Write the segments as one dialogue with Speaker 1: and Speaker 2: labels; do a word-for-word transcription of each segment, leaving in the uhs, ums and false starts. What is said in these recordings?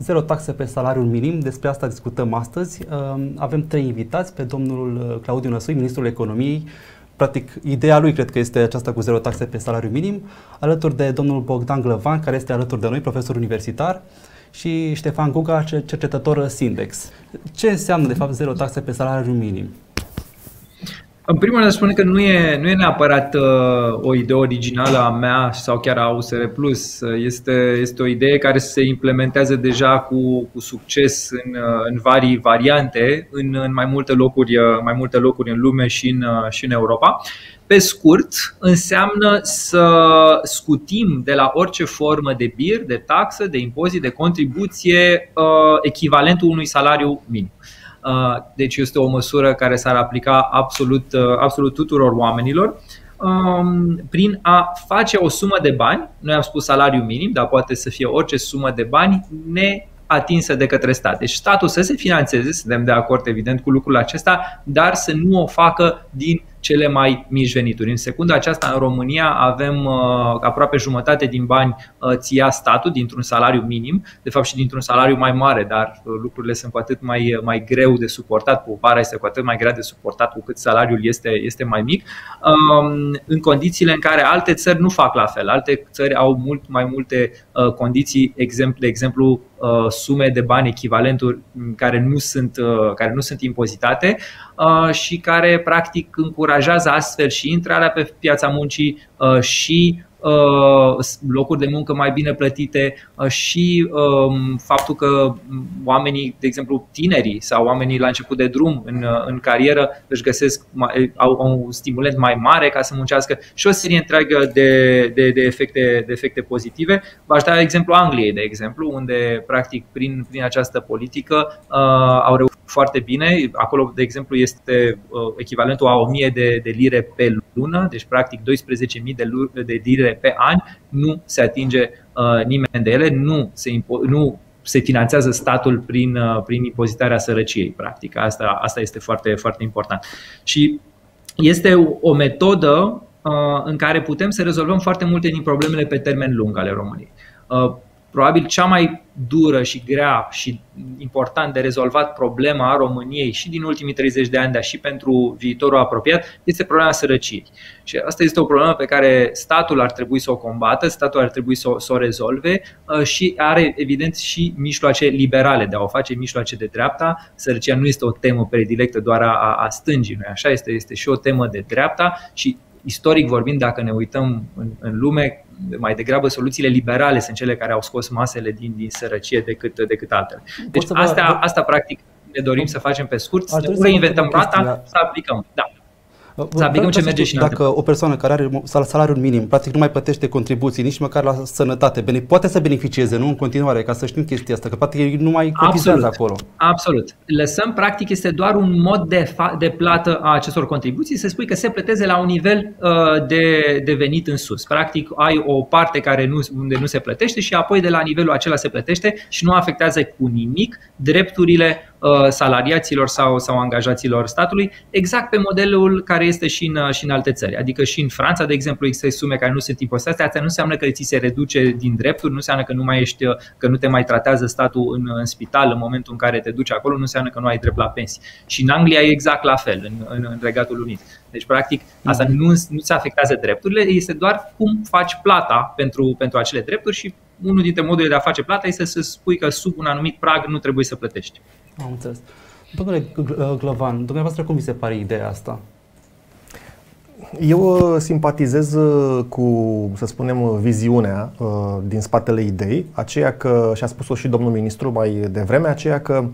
Speaker 1: Zero taxe pe salariul minim, despre asta discutăm astăzi. Avem trei invitați, pe domnul Claudiu Năsui, ministrul economiei. Practic, ideea lui cred că este aceasta cu zero taxe pe salariul minim, alături de domnul Bogdan Glăvan, care este alături de noi, profesor universitar, și Ștefan Guga, cercetător Sindex. Ce înseamnă, de fapt, zero taxe pe salariul minim?
Speaker 2: În primul rând, spune că nu e, nu e neapărat uh, o idee originală a mea sau chiar a U S R Plus. Este, este o idee care se implementează deja cu, cu succes în, în vari variante, în, în mai, multe locuri, mai multe locuri în lume și în, și în Europa. Pe scurt, înseamnă să scutim de la orice formă de B I R, de taxă, de impozit, de contribuție, uh, echivalentul unui salariu minim. Deci este o măsură care s-ar aplica absolut, absolut tuturor oamenilor prin a face o sumă de bani, noi am spus salariu minim, dar poate să fie orice sumă de bani neatinsă de către stat. Deci statul să se finanțeze, suntem de acord evident cu lucrul acesta, dar să nu o facă din cele mai mici venituri. În secunda aceasta, în România, avem uh, aproape jumătate din bani uh, ți ia statul dintr-un salariu minim, de fapt și dintr-un salariu mai mare, dar uh, lucrurile sunt cu atât mai, mai greu de suportat, povara este cu atât mai grea de suportat cu cât salariul este, este mai mic, uh, în condițiile în care alte țări nu fac la fel. Alte țări au mult mai multe uh, condiții, exemplu, de exemplu, uh, sume de bani echivalenturi care nu sunt, uh, care nu sunt impozitate uh, și care practic încurajează astfel și intrarea pe piața muncii și locuri de muncă mai bine plătite și faptul că oamenii, de exemplu tinerii sau oamenii la început de drum în, în carieră își găsesc, au un stimulant mai mare ca să muncească și o serie întreagă de, de, de, efecte, de efecte pozitive. V-aș da exemplu Angliei, de exemplu, unde practic prin, prin această politică uh, au reușit foarte bine. Acolo, de exemplu, este uh, echivalentul a o mie de, de lire pe lună, deci practic doisprezece mii de, de lire pe an. Nu se atinge uh, nimeni de ele, nu se, nu se finanțează statul prin, uh, prin impozitarea sărăciei, practic. Asta, asta este foarte, foarte important. Și este o, o metodă uh, în care putem să rezolvăm foarte multe din problemele pe termen lung ale României. Uh, Probabil cea mai dură și grea și important de rezolvat problema a României și din ultimii treizeci de ani, dar și pentru viitorul apropiat, este problema sărăciei. Și asta este o problemă pe care statul ar trebui să o combată, statul ar trebui să o, să o rezolve și are evident și mijloace liberale de a o face, mijloace de dreapta. Sărăcia nu este o temă predilectă doar a, a stângii, nu așa? Este, este și o temă de dreapta și istoric vorbind, dacă ne uităm în, în lume, mai degrabă soluțiile liberale sunt cele care au scos masele din, din sărăcie decât, decât altele. Deci asta, asta practic ne dorim să facem pe scurt, să nu reinventăm roata, să aplicăm. Da. Să aplicăm ce merge și în
Speaker 1: Dacă o persoană care are salariul minim, practic nu mai plătește contribuții nici măcar la sănătate, poate să beneficieze, nu, în continuare, ca să știm chestia asta, că practic nu mai cotizează acolo.
Speaker 2: Absolut. Lăsăm, practic, este doar un mod de, de plată a acestor contribuții, să spui că se plăteze la un nivel uh, de, de venit în sus. Practic, ai o parte care nu, unde nu se plătește și apoi de la nivelul acela se plătește și nu afectează cu nimic drepturile salariaților sau, sau angajaților statului, exact pe modelul care este și în, și în alte țări. Adică și în Franța, de exemplu, există sume care nu sunt impozitate. Asta nu înseamnă că ți se reduce din drepturi, nu înseamnă că nu mai ești, că nu te mai tratează statul în, în spital în momentul în care te duci acolo, nu înseamnă că nu ai drept la pensii. Și în Anglia e exact la fel, în, în, în Regatul Unit. Deci, practic, asta nu, nu se afectează drepturile, este doar cum faci plata pentru, pentru acele drepturi și unul dintre modurile de a face plata este să spui că sub un anumit prag nu trebuie să plătești.
Speaker 1: Am înțeles. Domnule Glăvan, dumneavoastră cum vi se pare ideea asta?
Speaker 3: Eu simpatizez cu, să spunem, viziunea din spatele idei, aceea că, și a spus-o și domnul ministru mai devreme, aceea că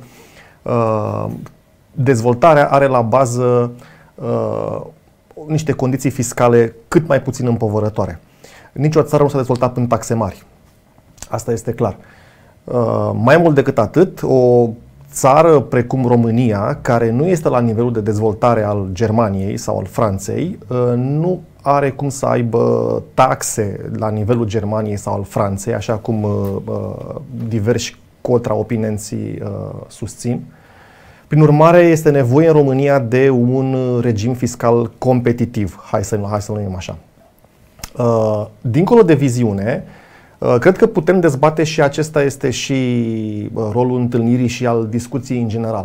Speaker 3: dezvoltarea are la bază niște condiții fiscale cât mai puțin împovărătoare. Nici o țară nu s-a dezvoltat prin taxe mari. Asta este clar. Mai mult decât atât, o țară precum România, care nu este la nivelul de dezvoltare al Germaniei sau al Franței, nu are cum să aibă taxe la nivelul Germaniei sau al Franței, așa cum diversi contraopinenții susțin. Prin urmare, este nevoie în România de un regim fiscal competitiv, hai să, hai să numim așa. Dincolo de viziune, Cred că putem dezbate și acesta este și rolul întâlnirii și al discuției în general.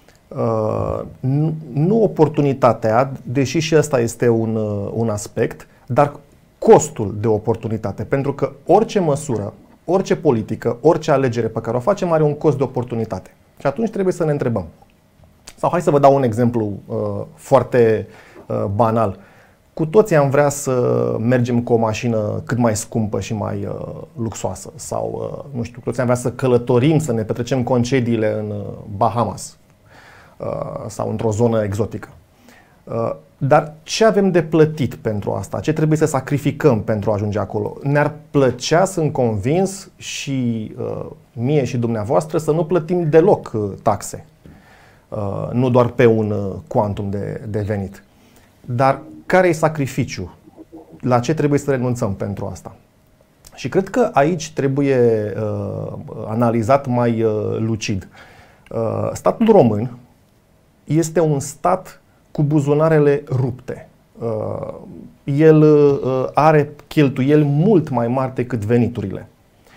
Speaker 3: Nu oportunitatea, deși și ăsta este un, un aspect, dar costul de oportunitate. Pentru că orice măsură, orice politică, orice alegere pe care o facem are un cost de oportunitate. Și atunci trebuie să ne întrebăm. Sau hai să vă dau un exemplu uh, foarte uh, banal. Cu toții am vrea să mergem cu o mașină cât mai scumpă și mai uh, luxoasă. Sau, uh, nu știu, cu toții am vrea să călătorim, să ne petrecem concediile în uh, Bahamas uh, sau într-o zonă exotică. Uh, dar ce avem de plătit pentru asta? Ce trebuie să sacrificăm pentru a ajunge acolo? Ne-ar plăcea, sunt convins, și uh, mie și dumneavoastră, să nu plătim deloc uh, taxe. Uh, nu doar pe un uh, cuantum de, de venit. Dar care e sacrificiul? La ce trebuie să renunțăm pentru asta? Și cred că aici trebuie uh, analizat mai uh, lucid. Uh, statul român este un stat cu buzunarele rupte. Uh, el uh, are cheltuieli mult mai mari decât veniturile.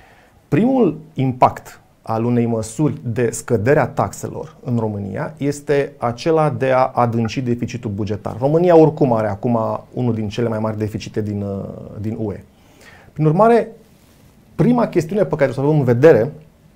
Speaker 3: Primul impact al unei măsuri de scădere a taxelor în România este acela de a adânci deficitul bugetar. România oricum are acum unul din cele mai mari deficite din, din U E. Prin urmare, prima chestiune pe care o să avem în vedere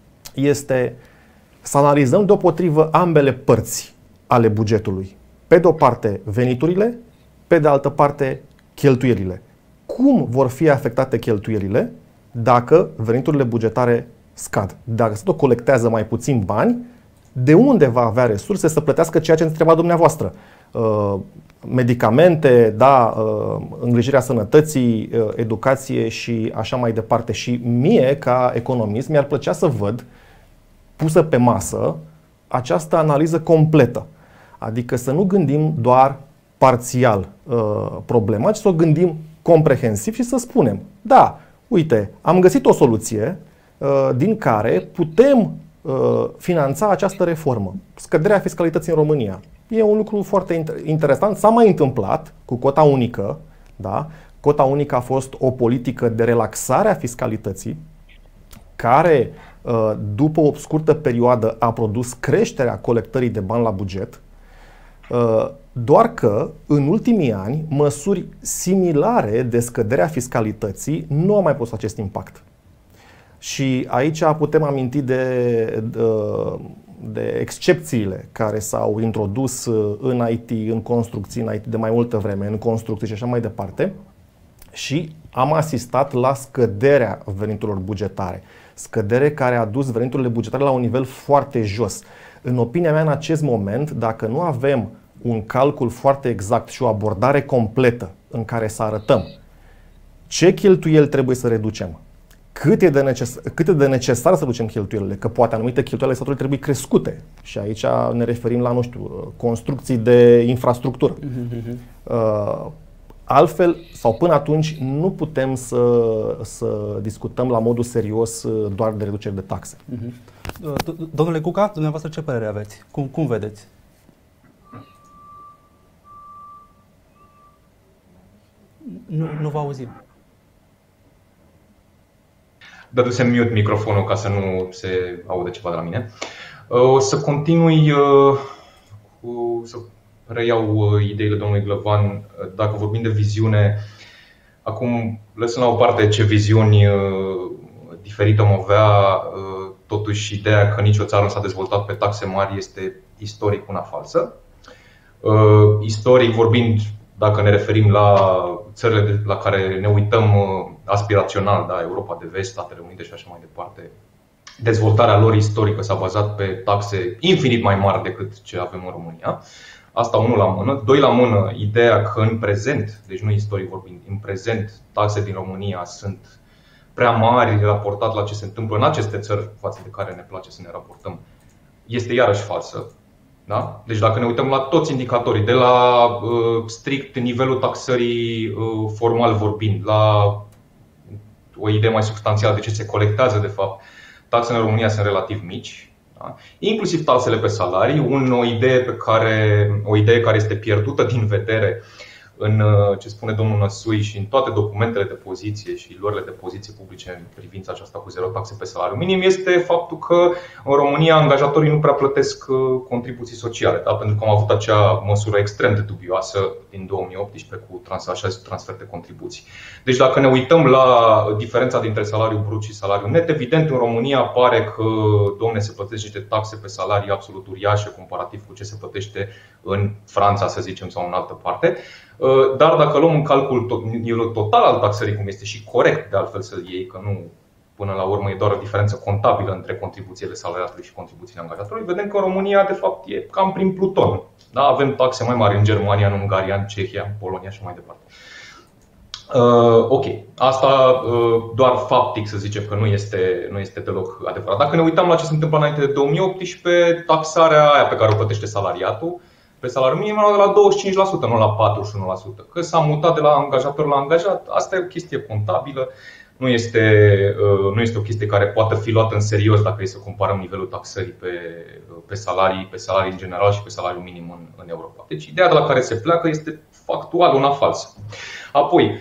Speaker 3: este să analizăm deopotrivă ambele părți ale bugetului. Pe de o parte veniturile, pe de altă parte cheltuielile. Cum vor fi afectate cheltuielile dacă veniturile bugetare scad? Dacă statul colectează mai puțin bani, de unde va avea resurse să plătească ceea ce întreba dumneavoastră? Uh, medicamente, da, uh, îngrijirea sănătății, uh, educație și așa mai departe. Și mie, ca economist, mi-ar plăcea să văd pusă pe masă această analiză completă. Adică să nu gândim doar parțial uh, problema, ci să o gândim comprehensiv și să spunem: da, uite, am găsit o soluție din care putem uh, finanța această reformă. Scăderea fiscalității în România. E un lucru foarte interesant. S-a mai întâmplat cu cota unică. Da? Cota unică a fost o politică de relaxare a fiscalității care, uh, după o scurtă perioadă, a produs creșterea colectării de bani la buget. Uh, doar că, în ultimii ani, măsuri similare de scădere a fiscalității nu au mai pus acest impact. Și aici putem aminti de, de, de excepțiile care s-au introdus în I T, în construcții, în I T de mai multă vreme, în construcții și așa mai departe. Și am asistat la scăderea veniturilor bugetare. Scădere care a dus veniturile bugetare la un nivel foarte jos. În opinia mea, în acest moment, dacă nu avem un calcul foarte exact și o abordare completă în care să arătăm ce cheltuieli trebuie să reducem, Cât e, de necesar, cât e de necesar să ducem cheltuielile, că poate anumite cheltuieli statului trebuie crescute. Și aici ne referim la, nu știu, construcții de infrastructură. Uh-huh. Uh, altfel, sau până atunci, nu putem să, să discutăm la modul serios doar de reducere de taxe.
Speaker 1: Uh-huh. Domnule Cuca, dumneavoastră ce părere aveți? Cum, cum vedeți? Nu, nu vă auzim.
Speaker 4: Dăduse mute microfonul ca să nu se audă ceva de la mine. O să continui cu, să reiau ideile domnului Glăvan. Dacă vorbim de viziune, acum lăsând la o parte ce viziuni diferite am avea, totuși ideea că nicio țară nu s-a dezvoltat pe taxe mari este istoric una falsă. Istoric vorbind, dacă ne referim la țările la care ne uităm aspirațional, da, Europa de Vest, Statele Unite și așa mai departe, dezvoltarea lor istorică s-a bazat pe taxe infinit mai mari decât ce avem în România. Asta unul la mână. Doi la mână, ideea că în prezent, deci nu istoric vorbind, în prezent taxe din România sunt prea mari raportat la ce se întâmplă în aceste țări față de care ne place să ne raportăm, este iarăși falsă. Da? Deci dacă ne uităm la toți indicatorii, de la uh, strict nivelul taxării uh, formal vorbind, la o idee mai substanțială de ce se colectează de fapt, taxele în România sunt relativ mici, da? Inclusiv taxele pe salarii, un, o idee pe care o idee care este pierdută din vedere în ce spune domnul Năsui și în toate documentele de poziție și luările de poziție publice în privința aceasta cu zero taxe pe salariu minim este faptul că în România angajatorii nu prea plătesc contribuții sociale, da? Pentru că am avut acea măsură extrem de dubioasă din două mii optsprezece cu transfer de contribuții. Deci dacă ne uităm la diferența dintre salariul brut și salariul net, evident în România pare că, domne, se plătesc niște taxe pe salarii absolut uriașe comparativ cu ce se plătește în Franța, să zicem, sau în altă parte. Dar dacă luăm în calcul nivelul total al taxării, cum este și corect de altfel să-l iei, că nu până la urmă e doar o diferență contabilă între contribuțiile salariatului și contribuțiile angajatorului, vedem că România de fapt e cam prin pluton. Da? Avem taxe mai mari în Germania, în Ungaria, în Cehia, în Polonia și mai departe. Uh, ok, asta uh, doar faptic să zicem că nu este, nu este deloc adevărat. Dacă ne uităm la ce se întâmplă înainte de două mii optsprezece, taxarea aia pe care o plătește salariatul pe salariul minim era de la douăzeci și cinci la sută, nu la patruzeci și unu la sută. Că s-a mutat de la angajator la angajat, asta e o chestie contabilă, nu este, nu este o chestie care poate fi luată în serios dacă e să comparăm nivelul taxării pe, pe, salarii, pe salarii în general și pe salariul minim în, în Europa. Deci ideea de la care se pleacă este factual una falsă. Apoi,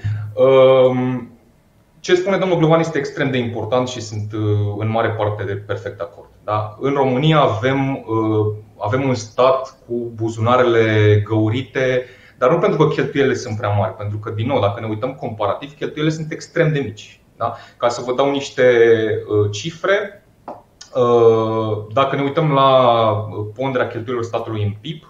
Speaker 4: ce spune domnul Glovan este extrem de important și sunt în mare parte de perfect de acord. Da? În România avem, avem un stat cu buzunarele găurite, dar nu pentru că cheltuielile sunt prea mari, pentru că, din nou, dacă ne uităm comparativ, cheltuielile sunt extrem de mici. Da? Ca să vă dau niște cifre, dacă ne uităm la ponderea cheltuielilor statului în P I B,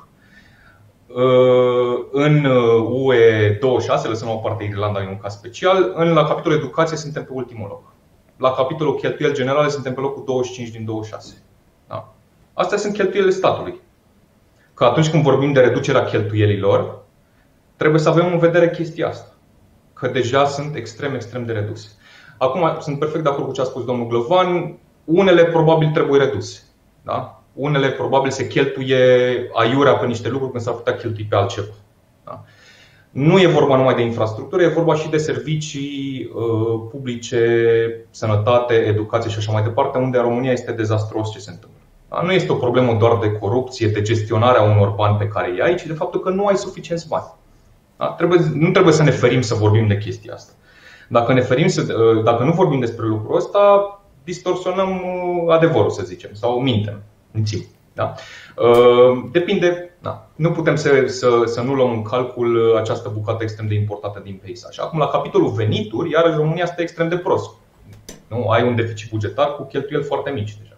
Speaker 4: în U E douăzeci și șase, lăsăm la o parte Irlanda, e un caz special, în la capitolul educație suntem pe ultimul loc. La capitolul cheltuieli generale suntem pe locul douăzeci și cinci din douăzeci și șase. Da? Astea sunt cheltuielile statului. Că atunci când vorbim de reducerea cheltuielilor, trebuie să avem în vedere chestia asta. Că deja sunt extrem, extrem de reduse. Acum, sunt perfect de acord cu ce a spus domnul Glăvan. Unele probabil trebuie reduse. Da? Unele probabil se cheltuie aiurea pe niște lucruri când s-ar putea cheltui pe altceva. Da? Nu e vorba numai de infrastructură, e vorba și de servicii uh, publice, sănătate, educație și așa mai departe, unde în România este dezastros ce se întâmplă. Da? Nu este o problemă doar de corupție, de gestionarea unor bani pe care îi ai, ci de faptul că nu ai suficienți bani. Da? Trebuie, nu trebuie să ne ferim să vorbim de chestia asta. Dacă, ne ferim să, uh, dacă nu vorbim despre lucrul ăsta, distorsionăm uh, adevărul, să zicem, sau mintem. Da? Depinde, da. Nu putem să, să, să nu luăm în calcul această bucată extrem de importantă din peisaj. Acum, la capitolul venituri, iarăși România stă extrem de prost. Nu? Ai un deficit bugetar cu cheltuieli foarte mici deja.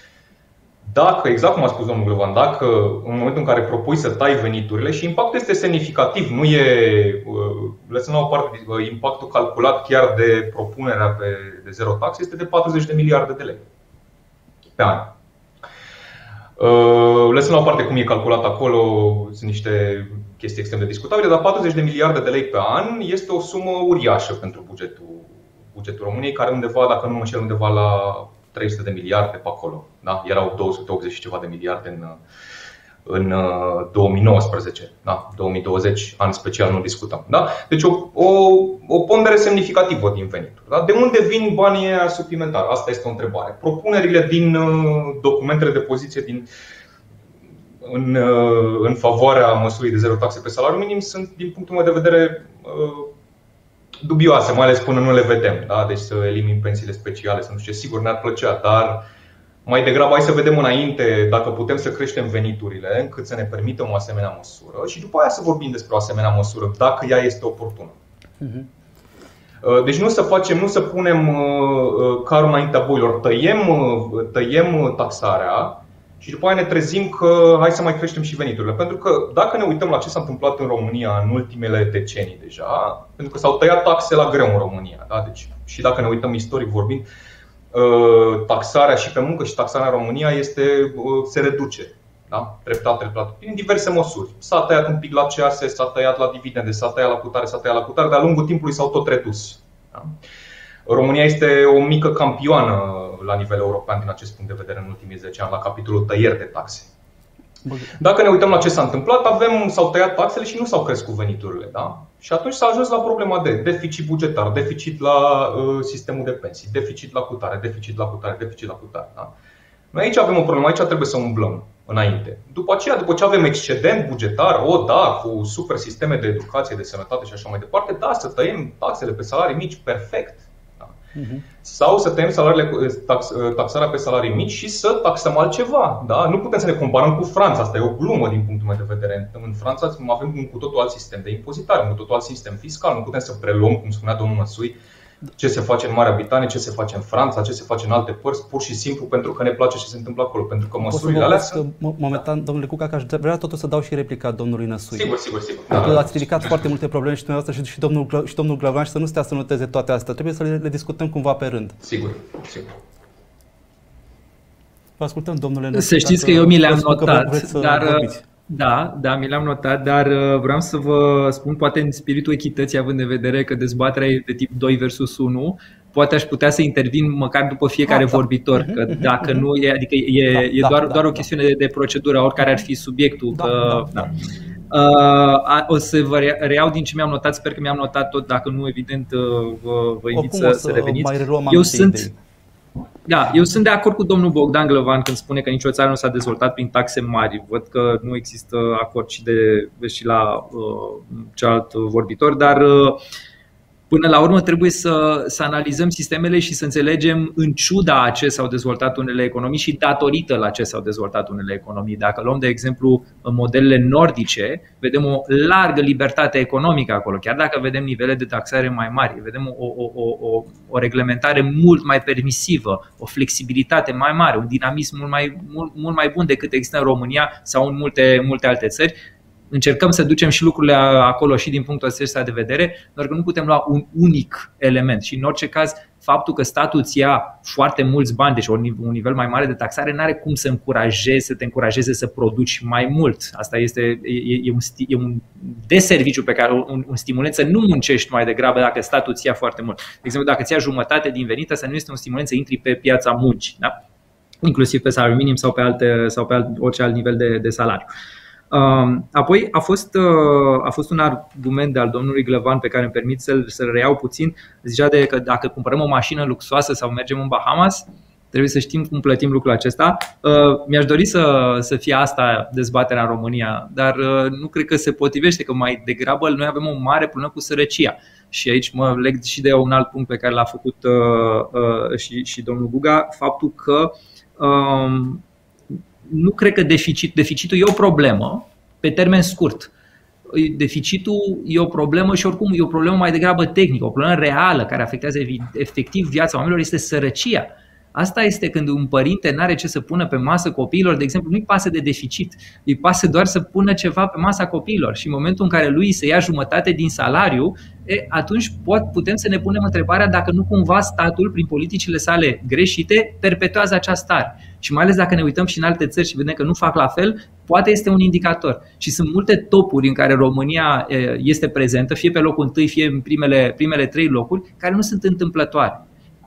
Speaker 4: Dacă, exact cum a spus domnul Glovan, dacă în momentul în care propui să tai veniturile, și impactul este semnificativ, nu e, lăsând la o parte impactul calculat chiar de propunerea pe, de zero tax, este de patruzeci de miliarde de lei pe an. Lăsând la o parte cum e calculat acolo, sunt niște chestii extrem de discutabile, dar patruzeci de miliarde de lei pe an este o sumă uriașă pentru bugetul, bugetul României, care undeva, dacă nu mă înșel, undeva la trei sute de miliarde pe acolo. Da? Erau două sute optzeci și ceva de miliarde în, în două mii nouăsprezece. Da? două mii douăzeci, an special, nu discutăm. Da? Deci o, o, o pondere semnificativă din venituri. Da? De unde vin banii aia suplimentari? Asta este o întrebare. Propunerile din documentele de poziție din, în, în favoarea măsurii de zero taxe pe salariu minim sunt, din punctul meu de vedere, dubioase, mai ales până nu le vedem. Da? Deci să elimin pensiile speciale, să nu știu ce, sigur ne-ar plăcea, dar mai degrabă hai să vedem înainte dacă putem să creștem veniturile încât să ne permitem o asemenea măsură și după aia să vorbim despre o asemenea măsură, dacă ea este oportună. Deci nu să facem, nu să punem carul înaintea boilor, tăiem, tăiem taxarea și după aia ne trezim că hai să mai creștem și veniturile. Pentru că dacă ne uităm la ce s-a întâmplat în România în ultimele decenii deja, pentru că s-au tăiat taxe la greu în România, da? Deci, și dacă ne uităm istoric vorbind, taxarea și pe muncă și taxarea în România este, se reduce, da? Treptat, treptat, prin diverse măsuri. S-a tăiat un pic la C A S, s-a tăiat la dividende, s-a tăiat la cutare, s-a tăiat la cutare, de-a lungul timpului s-au tot redus. Da? România este o mică campioană la nivel european din acest punct de vedere în ultimii zece ani, la capitolul tăieri de taxe. Dacă ne uităm la ce s-a întâmplat, avem, s-au tăiat taxele și nu s-au crescut veniturile. Da? Și atunci s-a ajuns la problema de deficit bugetar, deficit la uh, sistemul de pensii, deficit la cutare, deficit la cutare, deficit la cutare. Da? Noi aici avem o problemă, aici trebuie să umblăm. înainte. După aceea, după ce avem excedent bugetar, o, da, cu super sisteme de educație, de sănătate și așa mai departe, da, să tăiem taxele pe salarii mici, perfect. Da. Uh-huh. Sau să tăiem salariile, tax, taxarea pe salarii mici și să taxăm altceva. Da? Nu putem să ne comparăm cu Franța, asta e o glumă din punctul meu de vedere. În Franța avem un cu totul alt sistem de impozitare, un cu totul alt sistem fiscal. Nu putem să preluăm, cum spunea domnul Năsui, ce se face în Marea Britanie, ce se face în Franța, ce se face în alte părți, pur și simplu pentru că ne place ce se întâmplă acolo. Pentru că măsurile alea sunt...
Speaker 1: Momentan, domnule Cuca, că aș vrea totuși să dau și replica domnului Năsui.
Speaker 4: Sigur, sigur, sigur.
Speaker 1: Pentru că ați ridicat foarte multe probleme și dumneavoastră și, și domnul, și domnul Glăvan și să nu stea să noteze toate astea. Trebuie să le, le discutăm cumva pe rând.
Speaker 4: Sigur, sigur.
Speaker 1: Vă ascultăm, domnule Năsui.
Speaker 2: Să știți că eu mi le-am notat, dar... Da, da, mi l-am notat, dar vreau să vă spun, poate în spiritul echității, având în vedere că dezbaterea e de tip doi versus unu, poate aș putea să intervin măcar după fiecare ah, vorbitor, da. Că dacă uh-huh. nu e, adică e, da, e doar, da, doar da, o chestiune da. de, de procedură, oricare ar fi subiectul. Da, că, da, da. Uh, o să vă reiau din ce mi-am notat, sper că mi-am notat tot, dacă nu, evident, vă, vă invit să, să reveniți. Eu sunt... Idei. Da, eu sunt de acord cu domnul Bogdan Glăvan când spune că nicio țară nu s-a dezvoltat prin taxe mari. Văd că nu există acord și, de, și la uh, celălalt vorbitor, dar uh, până la urmă trebuie să, să analizăm sistemele și să înțelegem în ciuda a ce s-au dezvoltat unele economii și datorită la ce s-au dezvoltat unele economii. Dacă luăm de exemplu modelele nordice, vedem o largă libertate economică acolo, chiar dacă vedem nivele de taxare mai mari, vedem o, o, o, o reglementare mult mai permisivă, o flexibilitate mai mare, un dinamism mult mai, mult, mult mai bun decât există în România sau în multe, multe alte țări. Încercăm să ducem și lucrurile acolo și din punctul acesta de vedere, doar că nu putem lua un unic element. Și în orice caz, faptul că statul îți ia foarte mulți bani, deci un nivel mai mare de taxare, nu are cum să încurajeze, să te încurajeze să produci mai mult. Asta este e, e un, e un deserviciu pe care un, un stimulant să nu muncești mai degrabă dacă statul îți ia foarte mult. De exemplu, dacă îți ia jumătate din venit, asta nu este un stimulant să intri pe piața muncii, da? Inclusiv pe salariu minim sau pe, alte, sau pe alt, orice alt nivel de, de salariu. Apoi a fost, a fost un argument de al domnului Glăvan pe care îmi permit să-l, să-l reiau puțin. Zicea de că dacă cumpărăm o mașină luxoasă sau mergem în Bahamas, trebuie să știm cum plătim lucrul acesta. Mi-aș dori să, să fie asta dezbaterea în România, dar nu cred că se potrivește, că mai degrabă noi avem o mare problemă cu sărăcia. Și aici mă leg și de un alt punct pe care l-a făcut și, și domnul Guga, faptul că nu cred că deficit, deficitul e o problemă pe termen scurt. Deficitul e o problemă și oricum e o problemă mai degrabă tehnică, o problemă reală care afectează efectiv viața oamenilor, este sărăcia. Asta este când un părinte nu are ce să pună pe masă copiilor, de exemplu, nu-i pasă de deficit, îi pasă doar să pună ceva pe masa copiilor și în momentul în care lui se ia jumătate din salariu, e, atunci pot, putem să ne punem întrebarea dacă nu cumva statul, prin politicile sale greșite, perpetuează această stare. Și mai ales dacă ne uităm și în alte țări și vedem că nu fac la fel, poate este un indicator. Și sunt multe topuri în care România este prezentă, fie pe locul întâi, fie în primele, primele trei locuri, care nu sunt întâmplătoare.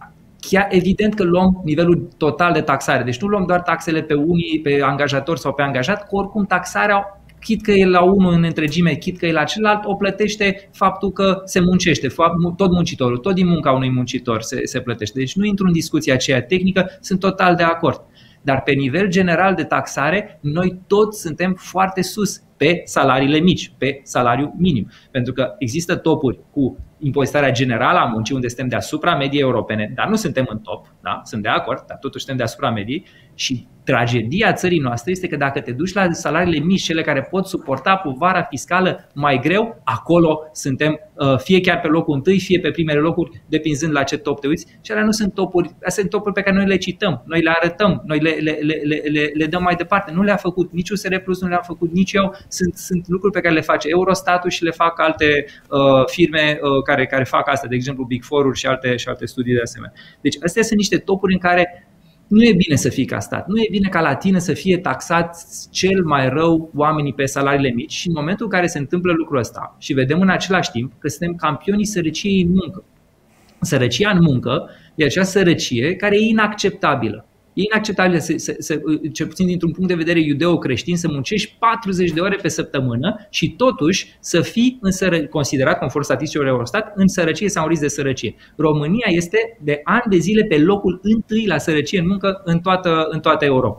Speaker 2: Chiar evident că luăm nivelul total de taxare. Deci nu luăm doar taxele pe unii, pe angajator sau pe angajat, că oricum taxarea, chit că e la unul în întregime, chit că e la celălalt, o plătește faptul că se muncește. Tot muncitorul, tot din munca unui muncitor se, se plătește. Deci nu intru în discuția aceea tehnică, sunt total de acord. Dar pe nivel general de taxare, noi toți suntem foarte sus pe salariile mici, pe salariu minim. Pentru că există topuri cu impozitarea generală a muncii, unde suntem deasupra mediei europene, dar nu suntem în top, da? Sunt de acord, dar totuși suntem deasupra mediei. Și tragedia țării noastre este că dacă te duci la salariile mici, cele care pot suporta povara fiscală mai greu, acolo suntem fie chiar pe locul întâi, fie pe primele locuri, depinzând la ce top te uiți. Și alea nu sunt topuri, astea sunt topuri pe care noi le cităm, noi le arătăm, noi le, le, le, le, le, le dăm mai departe. Nu le-a făcut nici U S R Plus, nu le-a făcut nici eu. Sunt, sunt lucruri pe care le face Eurostatul și le fac alte uh, firme uh, care, care fac asta, de exemplu Big Four-uri și alte, și alte studii de asemenea. Deci astea sunt niște topuri în care nu e bine să fii ca stat, nu e bine ca la tine să fie taxat cel mai rău oamenii pe salariile mici și în momentul în care se întâmplă lucrul ăsta și vedem în același timp că suntem campionii sărăciei în muncă. Sărăcia în muncă e acea sărăcie care e inacceptabilă. E inacceptabil, să, să, să, cel puțin dintr-un punct de vedere iudeo-creștin, să muncești patruzeci de ore pe săptămână și totuși să fii în sără, considerat, conform statisticilor Eurostat, în sărăcie sau în risc de sărăcie. România este de ani de zile pe locul întâi la sărăcie în muncă în toată, în toată Europa.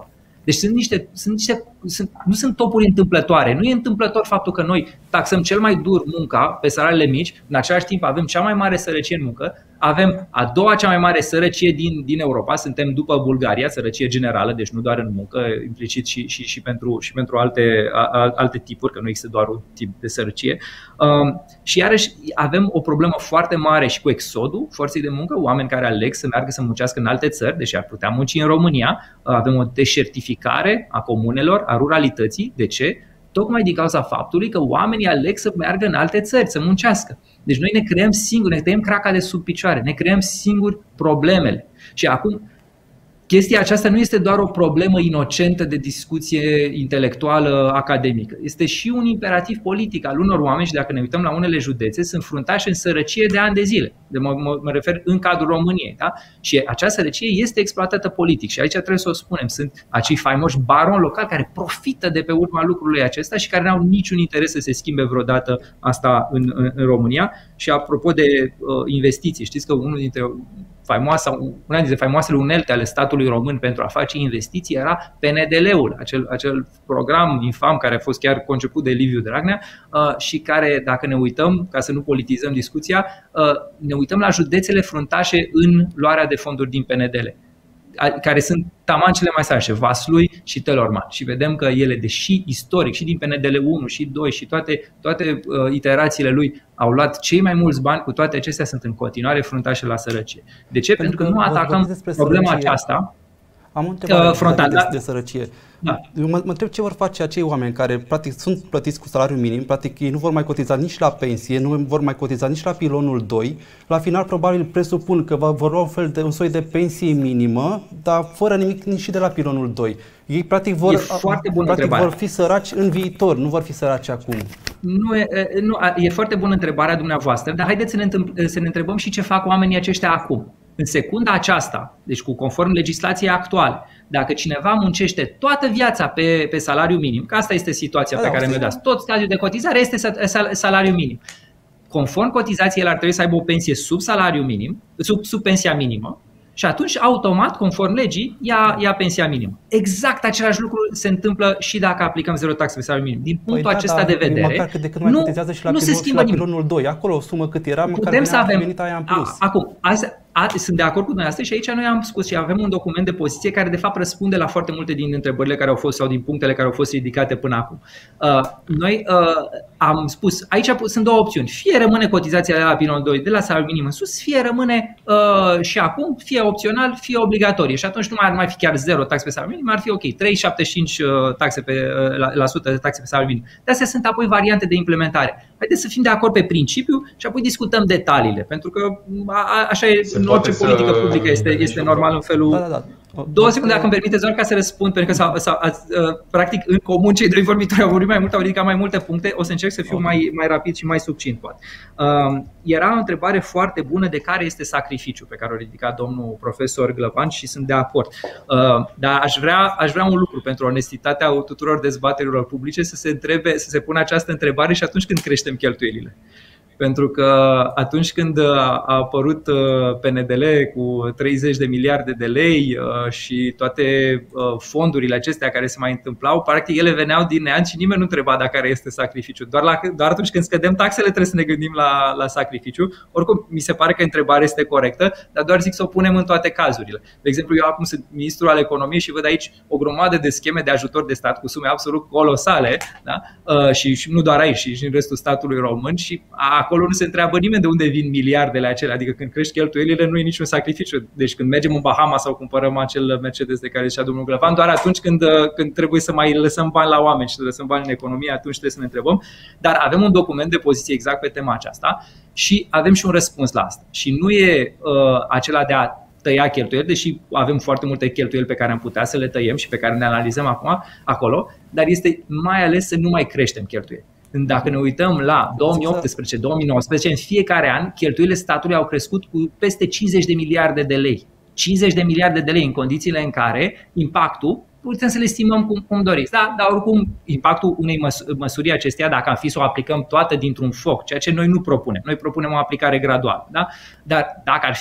Speaker 2: Deci sunt niște, sunt niște sunt, nu sunt topuri întâmplătoare. Nu e întâmplător faptul că noi taxăm cel mai dur munca pe salariile mici, în același timp avem cea mai mare sărăcie în muncă, avem a doua cea mai mare sărăcie din, din Europa, suntem după Bulgaria, sărăcie generală, deci nu doar în muncă, implicit și, și, și pentru, și pentru alte, a, alte tipuri, că nu există doar un tip de sărăcie. Um, și iarăși avem o problemă foarte mare și cu exodul forței de muncă, oameni care aleg să meargă să muncească în alte țări, deși ar putea munci în România. Avem o deșertificare a comunelor, a ruralității. De ce? Tocmai din cauza faptului că oamenii aleg să meargă în alte țări, să muncească. Deci noi ne creăm singuri, ne tăiem craca de sub picioare, ne creăm singuri problemele. Și acum, chestia aceasta nu este doar o problemă inocentă de discuție intelectuală academică. Este și un imperativ politic al unor oameni și dacă ne uităm la unele județe, sunt fruntași în sărăcie de ani de zile. De mă, mă, mă refer în cadrul României. Da? Și acea sărăcie este exploatată politic. Și aici trebuie să o spunem. Sunt acei faimoși baroni locali care profită de pe urma lucrului acesta și care nu au niciun interes să se schimbe vreodată asta în, în, în România. Și apropo de uh, investiții, știți că unul dintre faimoasa, una dintre faimoasele unelte ale statului român pentru a face investiții era P N D L-ul, acel, acel program infam care a fost chiar conceput de Liviu Dragnea uh, și care, dacă ne uităm, ca să nu politizăm discuția, uh, ne uităm la județele fruntașe în luarea de fonduri din P N D L, care sunt taman cele mai sărace, Vaslui și Telorman. Și vedem că ele, deși istoric, și din P N D L unu și doi și toate, toate uh, iterațiile lui au luat cei mai mulți bani, cu toate acestea sunt în continuare fruntașe la sărăcie. De ce? Pentru, Pentru că, că nu atacăm problema sărăcie. aceasta.
Speaker 1: Am o întrebare uh,
Speaker 2: frontal,
Speaker 1: de,
Speaker 2: da?
Speaker 1: de sărăcie.
Speaker 2: Da.
Speaker 1: Eu mă, mă întreb ce vor face acei oameni care practic sunt plătiți cu salariu minim, practic ei nu vor mai cotiza nici la pensie, nu vor mai cotiza nici la pilonul doi. La final probabil presupun că vor lua un fel de un soi de pensie minimă, dar fără nimic nici și de la pilonul doi. Ei practic vor, practic vor fi săraci în viitor, nu vor fi săraci acum.
Speaker 2: Nu e, nu, e foarte bună întrebarea dumneavoastră, dar haideți să ne, să ne întrebăm și ce fac oamenii aceștia acum. În secunda aceasta, deci cu conform legislației actuale, dacă cineva muncește toată viața pe, pe salariu minim, că asta este situația da, pe care mi-o dați, tot stadiul de cotizare este salariu minim. Conform cotizației, el ar trebui să aibă o pensie sub salariu minim, sub, sub pensia minimă, și atunci, automat, conform legii, ia, ia pensia minimă. Exact același lucru se întâmplă și dacă aplicăm zero taxe pe salariu minim. Din punctul păi acesta da, de vedere,
Speaker 1: măcar că de când mai cotizează și la, pilon, și la pilonul doi, acolo o sumă cât era, măcar
Speaker 2: putem să avem
Speaker 1: venit aia în plus.
Speaker 2: A, acum, asta, a, sunt de acord cu dumneavoastră și aici noi am spus și avem un document de poziție care de fapt răspunde la foarte multe din întrebările care au fost sau din punctele care au fost ridicate până acum. Uh, noi uh, am spus, aici sunt două opțiuni. Fie rămâne cotizația de la pilonul doi de la salariul minim în sus, fie rămâne uh, și acum, fie opțional, fie obligatorie. Și atunci nu mai ar mai fi chiar zero taxe pe salariu minim, ar fi ok, trei virgulă șaptezeci și cinci taxe pe, la, la sută de taxe pe salariu minim. De astea sunt apoi variante de implementare. Haideți să fim de acord pe principiu și apoi discutăm detaliile, pentru că a, așa e în orice politică publică, este, este normal în felul... Da, da, da. Două secunde, dacă îmi permiteți, doar ca să răspund, pentru că s-a, s-a, practic în comun cei doi vorbitori au vorbit mai mult, au ridicat mai multe puncte, o să încerc să fiu okay. mai, mai rapid și mai succint, poate. Uh, era o întrebare foarte bună de care este sacrificiul pe care o ridica domnul profesor Glăvan și sunt de acord. Uh, dar aș vrea, aș vrea un lucru pentru onestitatea tuturor dezbaterilor publice, să se întrebe, să se pună această întrebare și atunci când creștem cheltuielile. Pentru că atunci când a apărut P N D L cu treizeci de miliarde de lei și toate fondurile acestea care se mai întâmplau, practic ele veneau din neant și nimeni nu întreba dacă care este sacrificiul. Doar, la, doar atunci când scădem taxele trebuie să ne gândim la, la sacrificiu. Oricum, mi se pare că întrebarea este corectă, dar doar zic să o punem în toate cazurile. De exemplu, eu acum sunt ministru al economiei și văd aici o grămadă de scheme de ajutor de stat cu sume absolut colosale, da? și, și nu doar aici, și în restul statului român și a, acolo nu se întreabă nimeni de unde vin miliardele acelea, adică când crești cheltuielile nu e niciun sacrificiu. Deci când mergem în Bahama sau cumpărăm acel Mercedes de care zicea domnul Glăvan, doar atunci când, când trebuie să mai lăsăm bani la oameni și să lăsăm bani în economie, atunci trebuie să ne întrebăm. Dar avem un document de poziție exact pe tema aceasta și avem și un răspuns la asta. Și nu e uh, acela de a tăia cheltuieli, deși avem foarte multe cheltuieli pe care am putea să le tăiem și pe care ne analizăm acum acolo, dar este mai ales să nu mai creștem cheltuieli. Dacă ne uităm la două mii optsprezece două mii nouăsprezece, în fiecare an cheltuielile statului au crescut cu peste cincizeci de miliarde de lei. cincizeci de miliarde de lei în condițiile în care impactul putem să le estimăm cum, cum doriți. Da? Dar oricum impactul unei măs- măsuri acesteia, dacă am fi să o aplicăm toată dintr-un foc, ceea ce noi nu propunem. Noi propunem o aplicare graduală. Da? Dar dacă ar fi,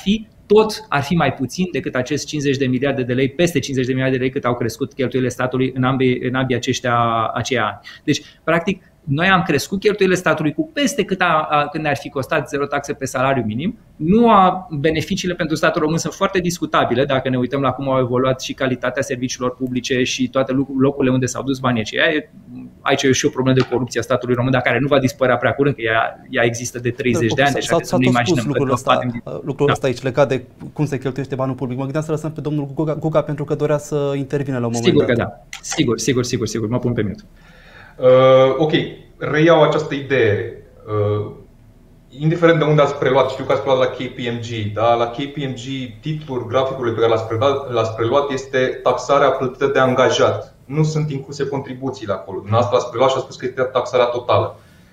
Speaker 2: tot ar fi mai puțin decât acest cincizeci de miliarde de lei, peste cincizeci de miliarde de lei cât au crescut cheltuielile statului în ambii, în ambii aceștia aceia ani. Deci, practic, noi am crescut cheltuielile statului cu peste cât a, a, când ne-ar fi costat zero taxe pe salariu minim. Nu a, beneficiile pentru statul român sunt foarte discutabile dacă ne uităm la cum au evoluat și calitatea serviciilor publice și toate locurile unde s-au dus banii aceia. Aici e și o problemă de corupție a statului român, dar care nu va dispărea prea curând, că ea, ea există de treizeci de ani, deci
Speaker 1: s-a, s-a
Speaker 2: nu imaginăm
Speaker 1: lucrul ăsta,
Speaker 2: din...
Speaker 1: lucrul ăsta da. aici legat de cum se cheltuiește banul public. Mă gândeam să lăsăm pe domnul Guga, Guga pentru că dorea să intervină la un moment
Speaker 2: sigur
Speaker 1: dat.
Speaker 2: Sigur că da, sigur, sigur, sigur, sigur, mă pun pe minut.
Speaker 4: Uh, ok, reiau această idee. Uh, indiferent de unde ați preluat, știu că ați preluat la K P M G, da? La K P M G titlul graficului pe care l-ați preluat, l-ați preluat este taxarea plătită de angajat. Nu sunt incluse contribuțiile acolo. Dumneavoastră ați preluat și a spus că este taxarea totală.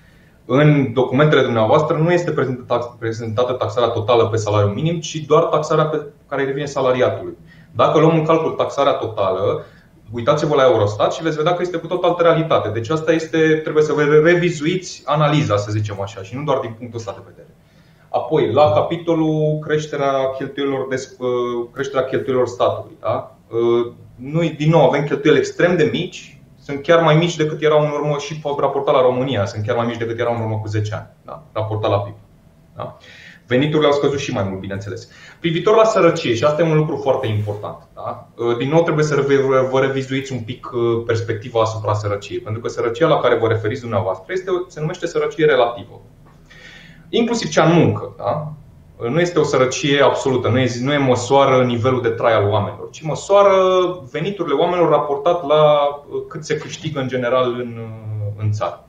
Speaker 4: În documentele dumneavoastră nu este prezentată taxarea totală pe salariul minim, ci doar taxarea pe care revine salariatului. Dacă luăm în calcul taxarea totală, uitați-vă la Eurostat și veți vedea că este cu tot altă realitate. Deci asta este, trebuie să vă revizuiți analiza, să zicem așa, și nu doar din punctul ăsta de vedere. Apoi, la capitolul creșterea cheltuielilor, de, creșterea cheltuielilor statului, da? Noi, din nou, avem cheltuieli extrem de mici, sunt chiar mai mici decât erau în urmă și raportat la România, sunt chiar mai mici decât erau în urmă cu zece ani, da? Raportat la P I B. Da? Veniturile au scăzut și mai mult, bineînțeles. Privitor la sărăcie, și asta e un lucru foarte important, da? Din nou trebuie să vă revizuiți un pic perspectiva asupra sărăciei, pentru că sărăcia la care vă referiți dumneavoastră este, se numește sărăcie relativă. Inclusiv cea în muncă, da? Nu este o sărăcie absolută, nu e, nu e măsoară nivelul de trai al oamenilor, ci măsoară veniturile oamenilor raportat la cât se câștigă în general în, în țară.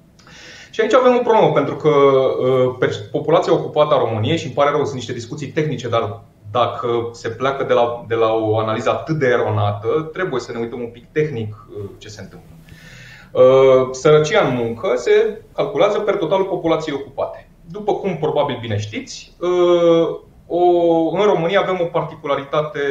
Speaker 4: Și aici avem o problemă, pentru că populația ocupată a României, și îmi pare rău, sunt niște discuții tehnice, dar dacă se pleacă de la, de la o analiză atât de eronată, trebuie să ne uităm un pic tehnic ce se întâmplă. Sărăcia în muncă se calculează per totalul populației ocupate. După cum probabil bine știți, o, în România avem o particularitate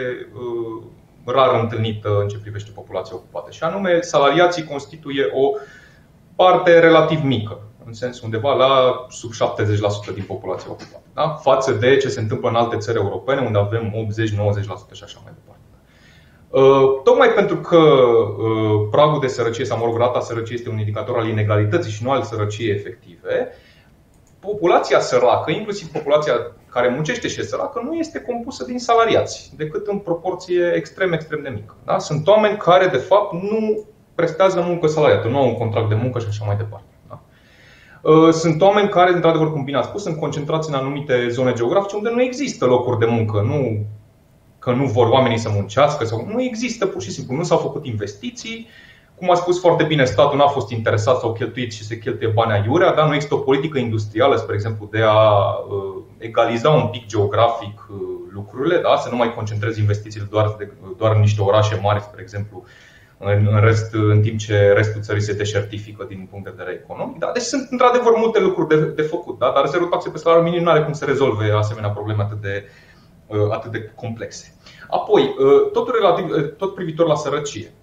Speaker 4: rar întâlnită în ce privește populația ocupată, și anume salariații constituie o parte relativ mică, în sens undeva la sub șaptezeci la sută din populația ocupată, da? Față de ce se întâmplă în alte țări europene, unde avem optzeci la nouăzeci la sută și așa mai departe. Tocmai pentru că pragul de sărăcie sau, mă rog, rata sărăciei este un indicator al inegalității și nu al sărăciei efective, populația săracă, inclusiv populația care muncește și e săracă, nu este compusă din salariați, decât în proporție extrem, extrem de mică, da? Sunt oameni care, de fapt, nu prestează muncă salariată, nu au un contract de muncă și așa mai departe, da? Sunt oameni care, într-adevăr, cum bine ați spus, sunt concentrați în anumite zone geografice unde nu există locuri de muncă, nu că nu vor oamenii să muncească, sau nu există, pur și simplu, nu s-au făcut investiții. Cum a spus foarte bine, statul n-a fost interesat sau cheltuit și se cheltuie bani aiurea, dar nu există o politică industrială, spre exemplu, de a egaliza un pic geografic lucrurile, da? Să nu mai concentrezi investițiile doar, de, doar în niște orașe mari, spre exemplu, în, în, rest, în timp ce restul țării se deșertifică din punct de vedere economic. Da? Deci sunt într-adevăr multe lucruri de, de făcut, da? Dar zero taxe pe salariul minim nu are cum să rezolve asemenea probleme atât de, atât de complexe. Apoi, tot, relativ, tot privitor la sărăcie,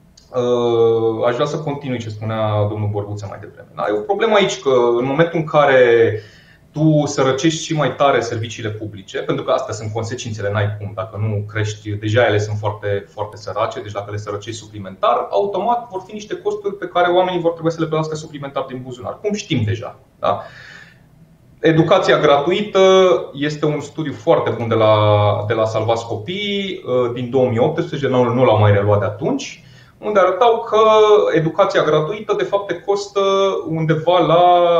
Speaker 4: aș vrea să continui ce spunea domnul Borbuță mai devreme. Da? E o problemă aici că în momentul în care tu sărăcești și mai tare serviciile publice, pentru că astea sunt consecințele, n-ai cum, dacă nu crești, deja ele sunt foarte, foarte sărace, deci dacă le sărăcești suplimentar, automat vor fi niște costuri pe care oamenii vor trebui să le plătească suplimentar din buzunar, cum știm deja. Da? Educația gratuită este un studiu foarte bun de la, de la Salvați Copii din două mii optsprezece, nu l-au mai reluat de atunci, unde arătau că educația gratuită de fapt te costă undeva la,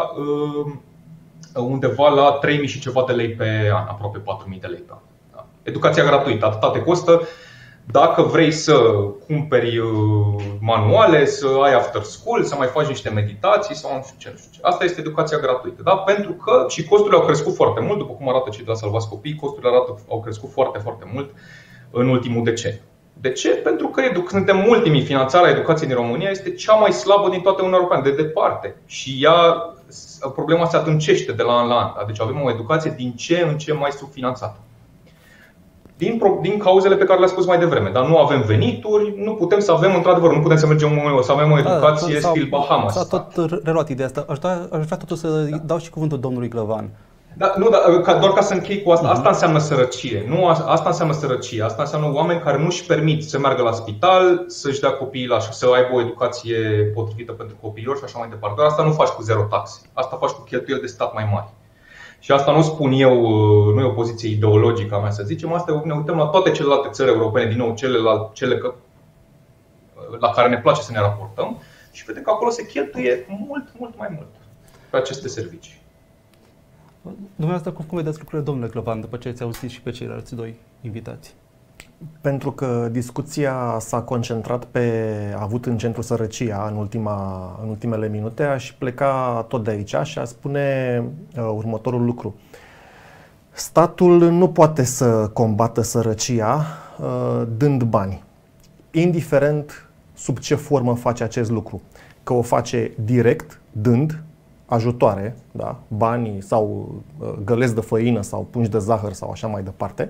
Speaker 4: undeva la trei mii și ceva de lei pe an, aproape patru mii de lei pe an. Da. Educația gratuită, atâta te costă. Dacă vrei să cumperi manuale, să ai after school, să mai faci niște meditații sau nu știu ce, nu știu ce. Asta este educația gratuită, da? Pentru că și costurile au crescut foarte mult, după cum arată cei de la Salvați Copii, costurile arată, au crescut foarte, foarte mult în ultimul deceniu. De ce? Pentru că suntem ultimii. Finanțarea educației din România este cea mai slabă din toate Uniunea Europeană, de departe. Și ea, problema se adâncește de la an la an. Deci avem o educație din ce în ce mai subfinanțată. Din, din cauzele pe care le-am spus mai devreme. Dar nu avem venituri, nu putem să avem, într-adevăr, nu putem să mergem să avem o educație da, stil Bahamas.
Speaker 1: S-a tot reluat ideea asta. Aș, da, aș vrea totuși să dau și cuvântul domnului Glăvan.
Speaker 4: Da, nu, da, ca, doar ca să închei cu asta, asta înseamnă sărăcie. Nu, asta înseamnă sărăcie. Asta înseamnă oameni care nu își permit să meargă la spital, să-și dea copiii la, să aibă o educație potrivită pentru copiilor și așa mai departe. Dar asta nu faci cu zero taxe. Asta faci cu cheltuieli de stat mai mari. Și asta nu spun eu, nu e o poziție ideologică a mea să zicem, asta ne uităm la toate celelalte țări europene, din nou celelalte, cele că, la care ne place să ne raportăm și vedem că acolo se cheltuie mult, mult mai mult pe aceste servicii.
Speaker 1: Dumneavoastră, cum vedeți lucrurile, domnule Glăvan, după ce ați auzit și pe ceilalți doi invitați?
Speaker 3: Pentru că discuția s-a concentrat pe a avut în centru sărăcia în, ultima, în ultimele minute, aș pleca tot de aici și a spune uh, următorul lucru. Statul nu poate să combată sărăcia uh, dând bani, indiferent sub ce formă face acest lucru. Că o face direct, dând ajutoare, da? Bani sau uh, găleți de făină sau pungi de zahăr sau așa mai departe,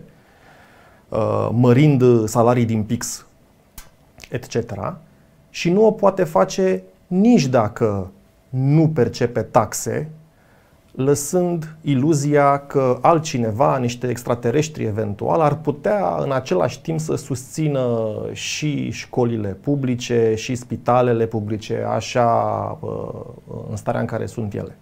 Speaker 3: mărind salarii din pix, et cetera. Și nu o poate face nici dacă nu percepe taxe, lăsând iluzia că altcineva, niște extraterestri eventual, ar putea în același timp să susțină și școlile publice, și spitalele publice, așa în starea în care sunt ele.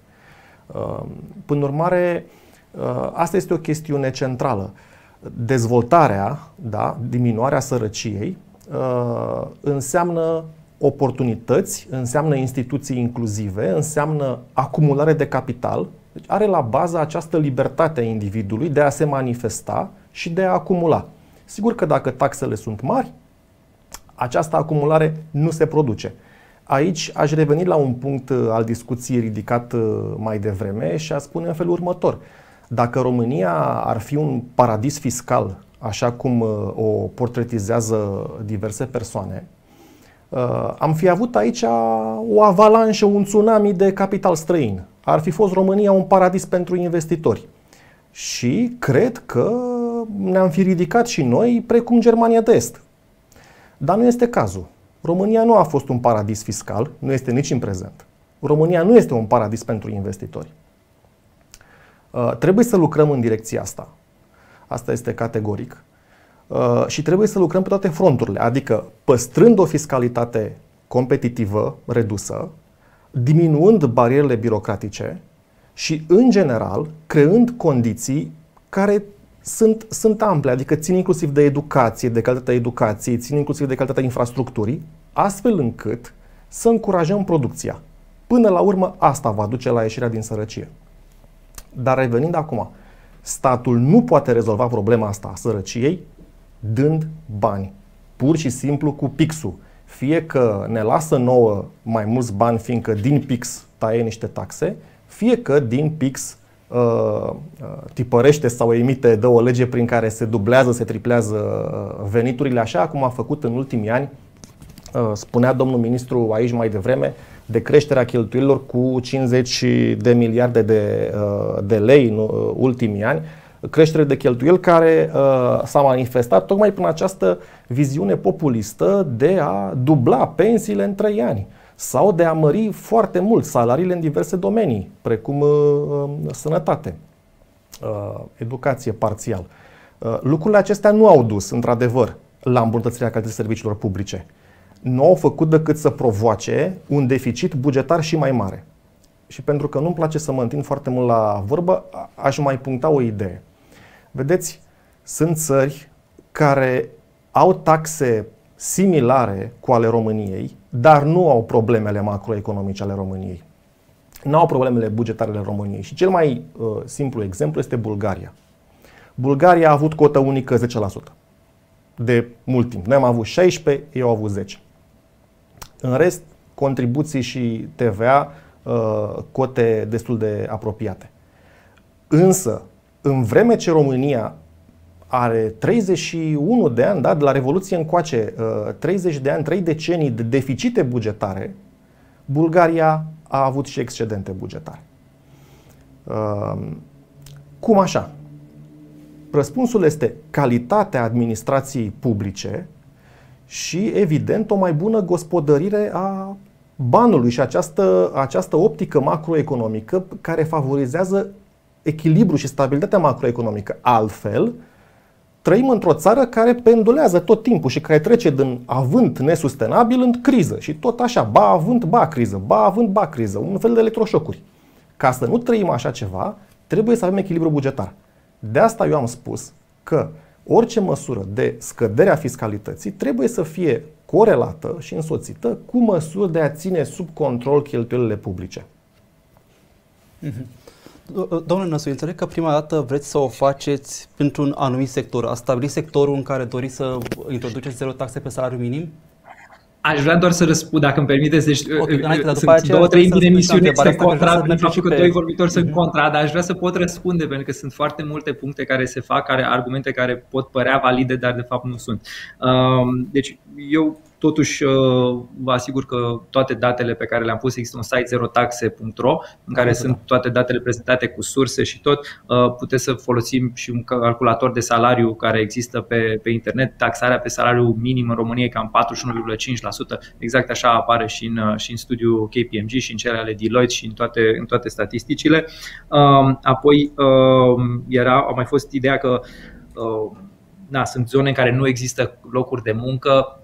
Speaker 3: Până urmare, asta este o chestiune centrală. Dezvoltarea, da, diminuarea sărăciei, uh, înseamnă oportunități, înseamnă instituții inclusive, înseamnă acumulare de capital. Deci are la bază această libertate a individului de a se manifesta și de a acumula. Sigur că dacă taxele sunt mari, această acumulare nu se produce. Aici aș reveni la un punct al discuției ridicat mai devreme și a spune în felul următor. Dacă România ar fi un paradis fiscal, așa cum o portretizează diverse persoane, am fi avut aici o avalanșă, un tsunami de capital străin. Ar fi fost România un paradis pentru investitori. Și cred că ne-am fi ridicat și noi precum Germania de Est. Dar nu este cazul. România nu a fost un paradis fiscal, nu este nici în prezent. România nu este un paradis pentru investitori. Uh, trebuie să lucrăm în direcția asta. Asta este categoric. Uh, și trebuie să lucrăm pe toate fronturile, adică păstrând o fiscalitate competitivă, redusă, diminuând barierele birocratice și, în general, creând condiții care sunt, sunt ample, adică țin inclusiv de educație, de calitatea educației, țin inclusiv de calitatea infrastructurii, astfel încât să încurajăm producția. Până la urmă, asta va duce la ieșirea din sărăcie. Dar revenind acum, statul nu poate rezolva problema asta a sărăciei dând bani, pur și simplu cu pixul. Fie că ne lasă nouă mai mulți bani fiindcă din pix taie niște taxe, fie că din pix uh, tipărește sau emite, dă o lege prin care se dublează, se triplează veniturile, așa cum a făcut în ultimii ani, uh, spunea domnul ministru aici mai devreme, de creșterea cheltuielilor cu cincizeci de miliarde de, de lei în ultimii ani, creștere de cheltuieli care uh, s-a manifestat tocmai prin această viziune populistă de a dubla pensiile în trei ani sau de a mări foarte mult salariile în diverse domenii, precum uh, sănătate, uh, educație parțial. Uh, lucrurile acestea nu au dus, într-adevăr, la îmbunătățirea calității serviciilor publice. Nu au făcut decât să provoace un deficit bugetar și mai mare. Și pentru că nu-mi place să mă întind foarte mult la vorbă, aș mai puncta o idee. Vedeți, sunt țări care au taxe similare cu ale României, dar nu au problemele macroeconomice ale României. Nu au problemele bugetare ale României. Și cel mai uh, simplu exemplu este Bulgaria. Bulgaria a avut cotă unică zece la sută de mult timp. Noi am avut șaisprezece la sută, ei au avut zece la sută. În rest, contribuții și T V A, uh, cote destul de apropiate. Însă, în vreme ce România are treizeci și unu de ani, da, de la Revoluție încoace, treizeci de ani, trei decenii de deficite bugetare, Bulgaria a avut și excedente bugetare. Cum așa? Răspunsul este calitatea administrației publice și, evident, o mai bună gospodărire a banului și această, această optică macroeconomică care favorizează echilibru și stabilitatea macroeconomică. Altfel, trăim într-o țară care pendulează tot timpul și care trece din avânt nesustenabil în criză. Și tot așa, ba avânt, ba criză, ba avânt, ba criză. Un fel de electroșocuri. Ca să nu trăim așa ceva, trebuie să avem echilibru bugetar. De asta eu am spus că orice măsură de scădere a fiscalității trebuie să fie corelată și însoțită cu măsuri de a ține sub control cheltuielile publice.
Speaker 1: Mm-hmm. Domnule Năsui, înțeleg că prima dată vreți să o faceți pentru un anumit sector. A stabilit sectorul în care doriți să introduceți zero taxe pe salariu minim?
Speaker 2: Aș vrea doar să răspund, dacă îmi permiteți, deci
Speaker 1: okay, înainte,
Speaker 2: sunt două, trei din emisiune este contra, prin faptul că
Speaker 1: pe...
Speaker 2: doi vorbitori sunt contra, dar aș vrea să pot răspunde, pentru că sunt foarte multe puncte care se fac, care argumente care pot părea valide, dar de fapt nu sunt. Deci eu totuși vă asigur că toate datele pe care le-am pus, există un site zero taxe punct ro în care sunt toate datele prezentate cu surse și tot. Puteți să folosim și un calculator de salariu care există pe, pe internet. Taxarea pe salariu minim în România e cam patruzeci și unu virgulă cinci la sută. Exact așa apare și în, și în studiul K P M G și în cele ale Deloitte și în toate, în toate statisticile. Apoi era, a mai fost ideea că Da, sunt zone în care nu există locuri de muncă.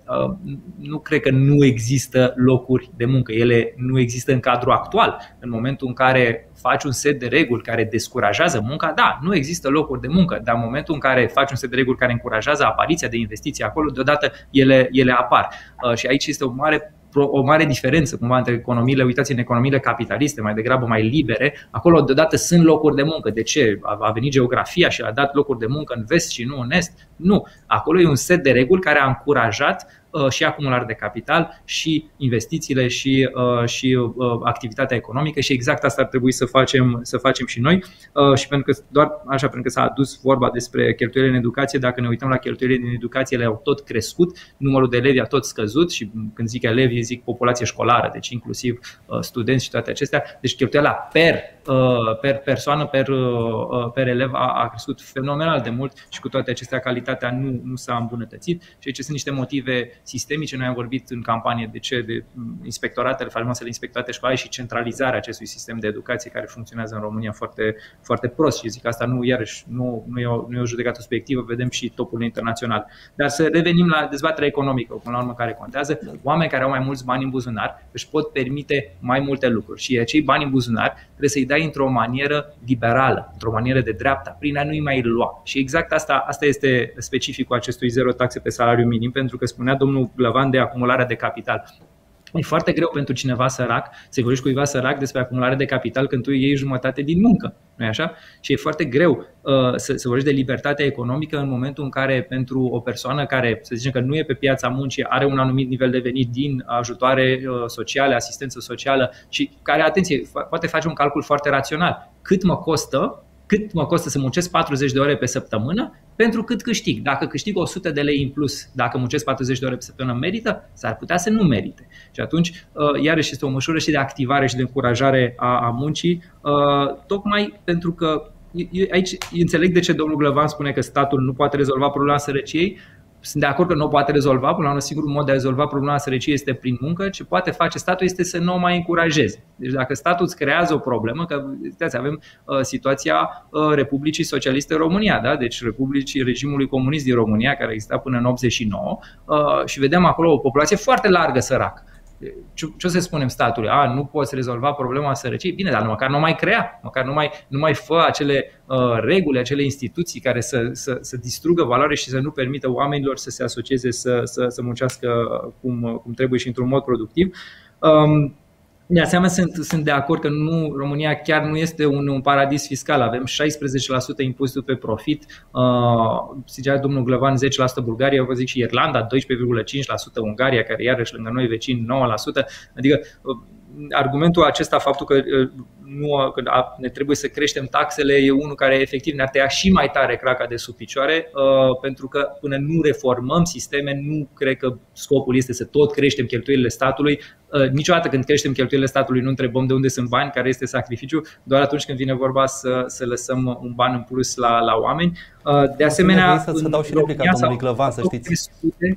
Speaker 2: Nu cred că nu există locuri de muncă. Ele nu există în cadrul actual. În momentul în care faci un set de reguli care descurajează munca, da, nu există locuri de muncă. Dar în momentul în care faci un set de reguli care încurajează apariția de investiții acolo, deodată ele, ele apar. Și aici este o mare o mare diferență cumva între economiile, uitați, în economiile capitaliste, mai degrabă mai libere, acolo deodată sunt locuri de muncă. De ce? A venit geografia și a dat locuri de muncă în vest și nu în est? Nu. Acolo e un set de reguli care a încurajat uh, și acumularea de capital și investițiile și, uh, și uh, activitatea economică și exact asta ar trebui să facem, să facem și noi. Uh, și pentru că doar așa, pentru că s-a adus vorba despre cheltuielile în educație, dacă ne uităm la cheltuielile din educație, ele au tot crescut, numărul de elevi a tot scăzut și când zic elevi, zic populație școlară, deci inclusiv uh, studenți și toate acestea. Deci cheltuiala per, uh, per persoană, per, uh, per elev a, a crescut fenomenal de mult și cu toate acestea calitatea nu, nu s-a îmbunătățit. Și aici sunt niște motive sistemice. Noi am vorbit în campanie de ce de inspectoratele, faimoasele inspectorate școlare și centralizarea acestui sistem de educație care funcționează în România foarte, foarte prost. Și zic asta nu, iarăși, nu, nu, e o, nu e o judecată subiectivă, vedem și topurile internaționale. Dar să revenim la dezbaterea economică, până la urmă, care contează. Oameni care au mai mulți bani în buzunar își pot permite mai multe lucruri și acei bani în buzunar trebuie să-i dai într-o manieră liberală, într-o manieră de dreapta, prin a nu-i mai lua. Și exact asta, asta este specificul acestui zero taxe pe salariu minim, pentru că spunea domnul Glăvan de acumularea de capital. E foarte greu pentru cineva sărac să-i vorbești cuiva sărac despre acumulare de capital când tu iei jumătate din muncă, nu-i așa? Și e foarte greu uh, să, să vorbești de libertatea economică în momentul în care pentru o persoană care, să zicem că nu e pe piața muncii, are un anumit nivel de venit din ajutoare uh, sociale, asistență socială și care, atenție, poate face un calcul foarte rațional. Cât mă costă Cât mă costă să muncesc patruzeci de ore pe săptămână pentru cât câștig. Dacă câștig o sută de lei în plus, dacă muncesc patruzeci de ore pe săptămână, merită? S-ar putea să nu merite. Și atunci, iarăși, este o măsură și de activare și de încurajare a, a muncii, tocmai pentru că eu aici înțeleg de ce domnul Glăvan spune că statul nu poate rezolva problema sărăciei. Sunt de acord că nu o poate rezolva, până la un singur mod de a rezolva problema sărăciei este prin muncă. Ce poate face statul este să nu o mai încurajeze. Deci dacă statul îți creează o problemă, că uitați, avem uh, situația uh, Republicii Socialiste România, da? Deci Republicii regimului comunist din România, care exista până în optzeci și nouă, uh, și vedem acolo o populație foarte largă săracă. Ce o să spunem statului? A, nu poți rezolva problema sărăciei? Bine, dar măcar nu mai crea, măcar nu mai, nu mai fă acele uh, reguli, acele instituții care să, să, să distrugă valoare și să nu permită oamenilor să se asocieze, să, să, să muncească cum, cum trebuie și într-un mod productiv. Um, De asemenea, sunt, sunt de acord că nu, România chiar nu este un, un paradis fiscal. Avem șaisprezece la sută impozitul pe profit, uh, zicea domnul Glăvan zece la sută Bulgaria, vă zic și Irlanda, doisprezece virgulă cinci la sută Ungaria, care iarăși lângă noi vecini nouă la sută. Adică uh, argumentul acesta, faptul că, uh, nu, că ne trebuie să creștem taxele, e unul care efectiv ne-ar tăia și mai tare craca de sub picioare, uh, pentru că până nu reformăm sisteme, nu cred că scopul este să tot creștem cheltuielile statului. Uh, niciodată când creștem cheltuielile statului nu întrebăm de unde sunt bani, care este sacrificiu, doar atunci când vine vorba să, să lăsăm un ban în plus la, la oameni. Uh, de asemenea,
Speaker 1: să, să dau și replica domnului Glăvan, să știți.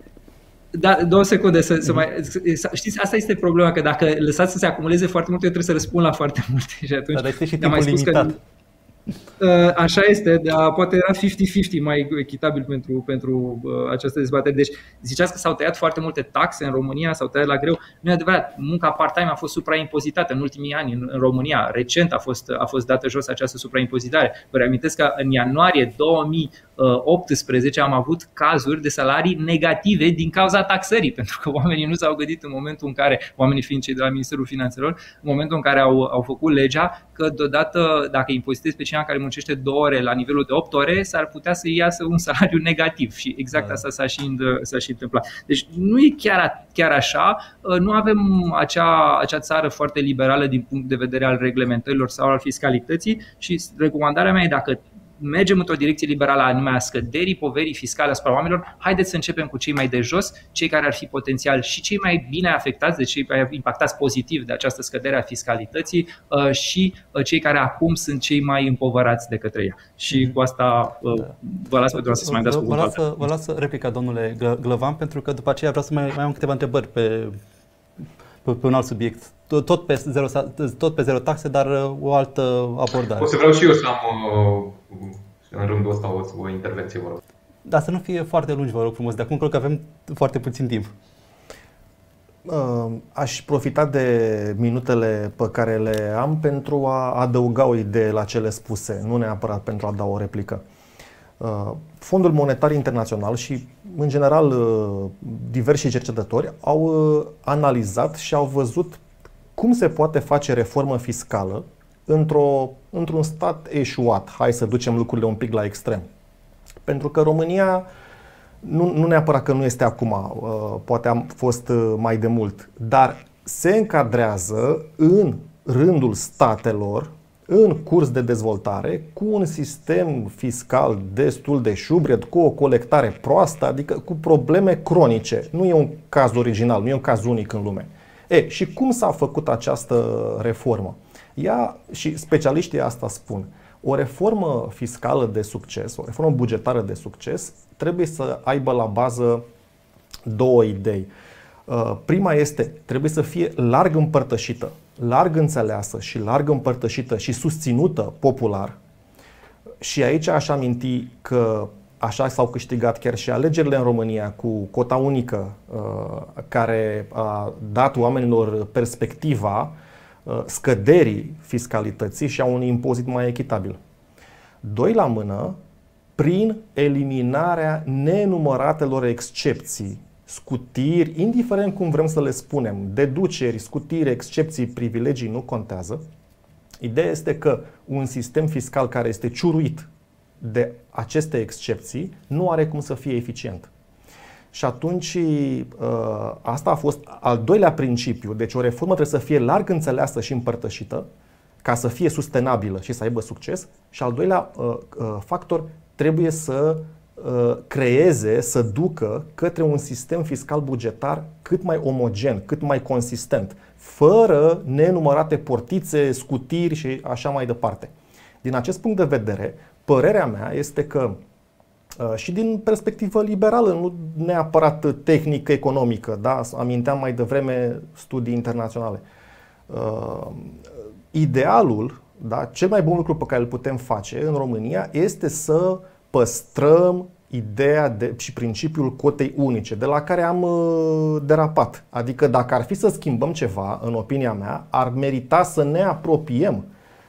Speaker 2: Da, două secunde să, să mai... Știți, asta este problema, că dacă lăsați să se acumuleze foarte multe, eu trebuie să răspund la foarte multe. Și atunci,
Speaker 1: dar este și timpul limitat. Că,
Speaker 2: Așa este, dar poate era cincizeci cincizeci mai echitabil pentru, pentru această dezbatere. Deci ziceați că s-au tăiat foarte multe taxe în România, s-au tăiat la greu. Nu e adevărat, munca part-time a fost supraimpozitată în ultimii ani în, în România. Recent a fost, a fost dată jos această supraimpozitare. Vă reamintesc că în ianuarie două mii optsprezece am avut cazuri de salarii negative din cauza taxării, pentru că oamenii nu s-au gândit în momentul în care, oamenii fiind cei de la Ministerul Finanțelor, în momentul în care au, au făcut legea, că deodată dacă impozitezi pe cineva care muncește două ore la nivelul de opt ore, s-ar putea să iasă un salariu negativ și exact da. asta s-a și, s-a și întâmplat. Deci nu e chiar, chiar așa, nu avem acea, acea țară foarte liberală din punct de vedere al reglementărilor sau al fiscalității și recomandarea mea e dacă mergem într-o direcție liberală, anume a scăderii poverii fiscale asupra oamenilor, haideți să începem cu cei mai de jos, cei care ar fi potențial și cei mai bine afectați, deci cei mai impactați pozitiv de această scădere a fiscalității și cei care acum sunt cei mai împovărați de către ea. Și cu asta vă las pe dumneavoastră să mai dați cuvântul.
Speaker 1: Vă las, vă las replica, domnule Glăvan, pentru că după aceea vreau să mai, mai am câteva întrebări pe, pe, pe un alt subiect. Tot pe, zero, tot pe zero taxe, dar o altă abordare.
Speaker 4: O să vreau și eu să am în rândul ăsta o, o intervenție, vă rog.
Speaker 1: Dar să nu fie foarte lungi, vă rog frumos. De acum cred că avem foarte puțin timp.
Speaker 3: Aș profita de minutele pe care le am pentru a adăuga o idee la cele spuse, nu neapărat pentru a da o replică. Fondul Monetar Internațional și, în general, diversi cercetători au analizat și au văzut cum se poate face reformă fiscală într-o, într-un stat eșuat. Hai să ducem lucrurile un pic la extrem. Pentru că România, nu, nu neapărat că nu este acum, poate a fost mai de mult, dar se încadrează în rândul statelor în curs de dezvoltare, cu un sistem fiscal destul de șubred, cu o colectare proastă, adică cu probleme cronice. Nu e un caz original, nu e un caz unic în lume. E, și cum s-a făcut această reformă? Ea, și specialiștii asta spun, o reformă fiscală de succes, o reformă bugetară de succes, trebuie să aibă la bază două idei. Prima este, trebuie să fie larg împărtășită, larg înțeleasă și larg împărtășită și susținută popular. Și aici aș aminti că așa s-au câștigat chiar și alegerile în România cu cota unică, care a dat oamenilor perspectiva scăderii fiscalității și a unui impozit mai echitabil. Doi la mână, prin eliminarea nenumăratelor excepții, scutiri, indiferent cum vrem să le spunem, deduceri, scutiri, excepții, privilegii, nu contează. Ideea este că un sistem fiscal care este ciuruit de aceste excepții nu are cum să fie eficient. Și atunci asta a fost al doilea principiu. Deci o reformă trebuie să fie larg înțeleasă și împărtășită ca să fie sustenabilă și să aibă succes. Și al doilea factor, trebuie să creeze, să ducă către un sistem fiscal bugetar cât mai omogen, cât mai consistent, fără nenumărate portițe, scutiri și așa mai departe. Din acest punct de vedere, părerea mea este că și din perspectivă liberală, nu neapărat tehnică, economică, da? Aminteam mai devreme studii internaționale. Uh, idealul, da? Cel mai bun lucru pe care îl putem face în România este să păstrăm ideea de, și principiul cotei unice, de la care am uh, derapat. Adică dacă ar fi să schimbăm ceva, în opinia mea, ar merita să ne apropiem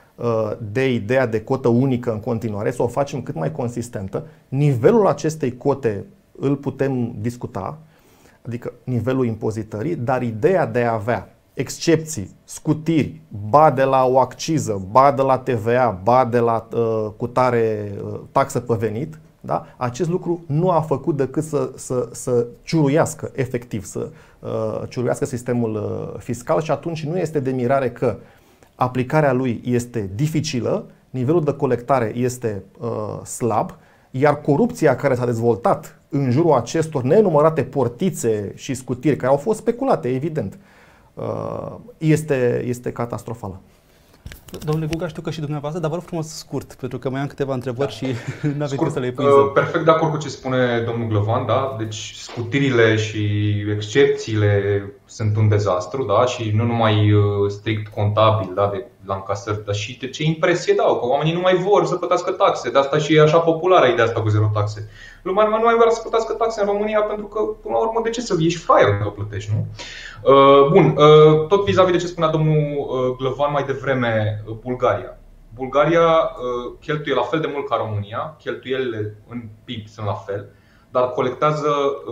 Speaker 3: de ideea de cotă unică în continuare, să o facem cât mai consistentă. Nivelul acestei cote îl putem discuta, adică nivelul impozitării, dar ideea de a avea excepții, scutiri, ba de la o acciză, ba de la T V A, ba de la uh, cutare uh, taxă pe venit, da? Acest lucru nu a făcut decât să, să, să ciuruiască, efectiv, să uh, ciuruiască sistemul uh, fiscal și atunci nu este de mirare că aplicarea lui este dificilă, nivelul de colectare este uh, slab, iar corupția care s-a dezvoltat în jurul acestor nenumărate portițe și scutiri, care au fost speculate, evident, uh, este, este catastrofală.
Speaker 1: Domnule Guga, știu că și dumneavoastră, dar vă rog frumos scurt, pentru că mai am câteva întrebări da. și nu aveți să le epuizăm.
Speaker 4: Perfect de acord cu ce spune domnul Glăvan, da? Deci scutirile și excepțiile sunt un dezastru, da? Și nu numai strict contabil, da? De la încasări, dar și de ce impresie dau, că oamenii nu mai vor să plătească taxe. De asta și e așa populară ideea asta cu zero taxe. Lumea nu mai vrea să plătească taxe în România pentru că, până la urmă, de ce să ești fraier dacă plătești, nu? Bun, tot vis-a-vis de ce spunea domnul Glăvan mai devreme, Bulgaria. Bulgaria cheltuie la fel de mult ca România, cheltuielile în P I B sunt la fel, dar colectează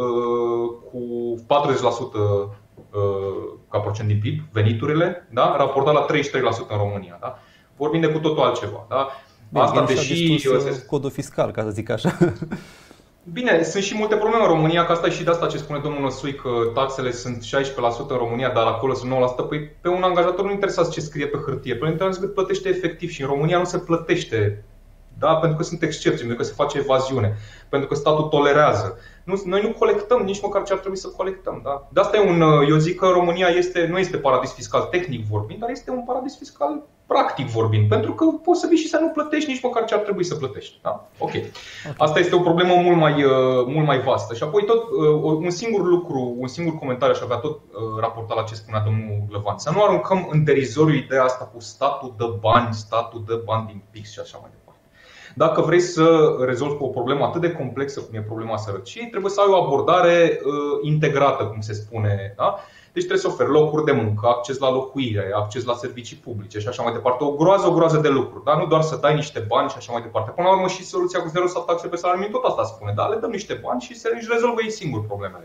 Speaker 4: cu patruzeci la sută ca procent din P I B veniturile, da? Raportat la treizeci și trei la sută în România. Da? Vorbim de cu totul altceva. Da?
Speaker 1: Bine, asta deși codul fiscal, ca să zic așa.
Speaker 4: Bine, sunt și multe probleme în România, că asta e și de asta ce spune domnul Năsui, că taxele sunt șaisprezece la sută în România, dar acolo sunt nouă la sută. Păi pe un angajator nu interesează ce scrie pe hârtie, pe interesează cât plătește efectiv și în România nu se plătește. Da? Pentru că sunt excepții, pentru că se face evaziune, pentru că statul tolerează. Nu, noi nu colectăm nici măcar ce ar trebui să colectăm. Da? De asta e un, eu zic că România este, nu este paradis fiscal tehnic vorbind, dar este un paradis fiscal practic vorbind. Pentru că poți să vii și să nu plătești nici măcar ce ar trebui să plătești. Da? Okay. Asta este o problemă mult mai, mult mai vastă. Și apoi tot un singur lucru, un singur comentariu aș avea tot raportat la ce spunea domnul Glăvan. Să nu aruncăm în derizoriu ideea asta cu statul dă bani, statul dă bani din pix și așa mai departe. Dacă vrei să rezolvi o problemă atât de complexă cum e problema sărăciei, trebuie să ai o abordare uh, integrată, cum se spune. Da? Deci trebuie să oferi locuri de muncă, acces la locuire, acces la servicii publice și așa mai departe. O groază, o groază de lucruri. Da? Nu doar să dai niște bani și așa mai departe. Până la urmă și soluția cu zero taxe pe salariu minim tot asta spune. Da? Le dăm niște bani și se își rezolvă ei singuri problemele.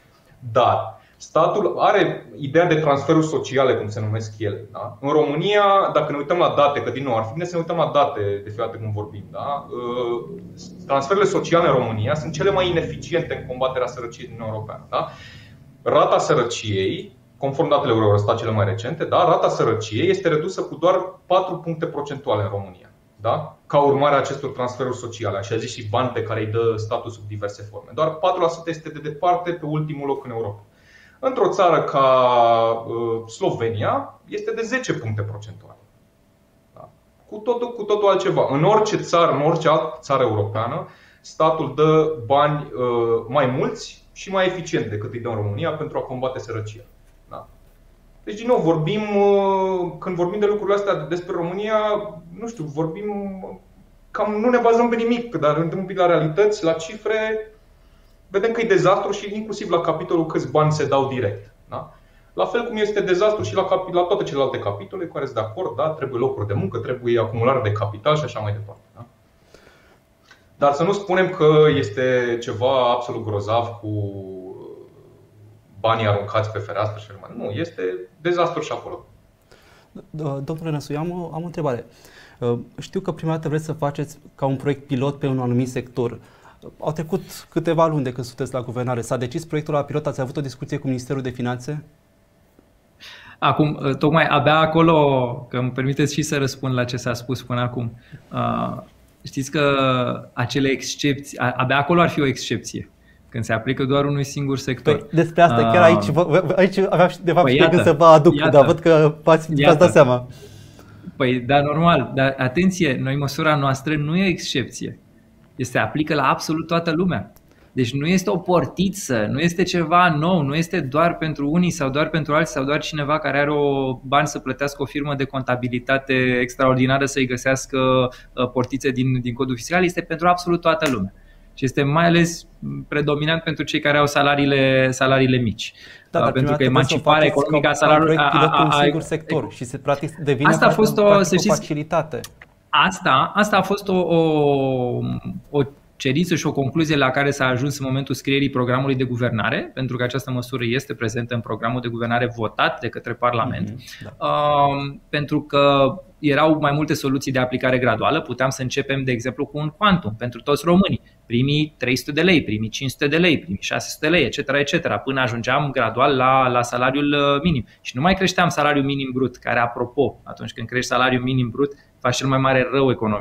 Speaker 4: Dar statul are ideea de transferuri sociale, cum se numesc ele. Da? În România, dacă ne uităm la date, că din nou ar fi bine să ne uităm la date de fiecare dată când vorbim, da? Transferurile sociale în România sunt cele mai ineficiente în combaterea sărăciei din Uniunea Europeană. Da? Rata sărăciei, conform datelor Eurostat cele mai recente, da? Rata sărăciei este redusă cu doar patru puncte procentuale în România. Da? Ca urmare a acestor transferuri sociale, așa zis și bani pe care îi dă statul sub diverse forme. Doar patru la sută este de departe pe ultimul loc în Europa. Într-o țară ca uh, Slovenia este de zece puncte procentuale. Da? Cu totul, cu totul altceva. În orice țară, în orice altă țară europeană, statul dă bani uh, mai mulți și mai eficient decât îi dă în România pentru a combate sărăcia. Da? Deci, din nou, vorbim, uh, când vorbim de lucrurile astea despre România, nu știu, vorbim cam nu ne bazăm pe nimic, dar întâlnim un pic la realități, la cifre. Vedem că e dezastru și inclusiv la capitolul câți bani se dau direct. Da? La fel cum este dezastru și la, capi- la toate celelalte capitole cu care sunt de acord, da? Trebuie locuri de muncă, trebuie acumulare de capital și așa mai departe. Da? Dar să nu spunem că este ceva absolut grozav cu banii aruncați pe fereastră și așa mai departe. Nu, este dezastru și acolo.
Speaker 1: Domnule Năsui, am, am o întrebare. Știu că prima dată vreți să faceți ca un proiect pilot pe un anumit sector. Au trecut câteva luni de când sunteți la guvernare. S-a decis proiectul la pilot? Ați avut o discuție cu Ministerul de Finanțe?
Speaker 2: Acum, tocmai abia acolo, că îmi permiteți și să răspund la ce s-a spus până acum. Știți că acele excepții, abia acolo ar fi o excepție, când se aplică doar unui singur sector.
Speaker 1: Păi, despre asta, chiar aici, aici aveam de fapt
Speaker 2: păi,
Speaker 1: și gând să vă aduc, iată, dar văd că v-ați dat seama.
Speaker 2: Păi, da, normal, dar atenție, noi măsura noastră nu e o excepție. Se aplică la absolut toată lumea. Deci nu este o portiță, nu este ceva nou, nu este doar pentru unii sau doar pentru alții sau doar cineva care are o bani să plătească o firmă de contabilitate extraordinară să-i găsească portițe din, din codul fiscal, este pentru absolut toată lumea. Și este mai ales predominant pentru cei care au salariile, salariile mici.
Speaker 1: Da, dar
Speaker 2: pentru că emanciparea economică a salariului
Speaker 1: a, a, a, un singur sector și se practic devine
Speaker 2: asta a fost o,
Speaker 1: practic,
Speaker 2: să știți,
Speaker 1: o facilitate.
Speaker 2: Asta, asta a fost o, o, o cerință și o concluzie la care s-a ajuns în momentul scrierii programului de guvernare, pentru că această măsură este prezentă în programul de guvernare votat de către Parlament, mm-hmm, da. uh, pentru că erau mai multe soluții de aplicare graduală. Puteam să începem, de exemplu, cu un quantum pentru toți românii, primii trei sute de lei, primii cinci sute de lei, primii șase sute de lei, et cetera, et cetera, până ajungeam gradual la, la salariul minim. Și nu mai creșteam salariul minim brut, care, apropo, atunci când crești salariul minim brut, faci cel mai mare rău economiei.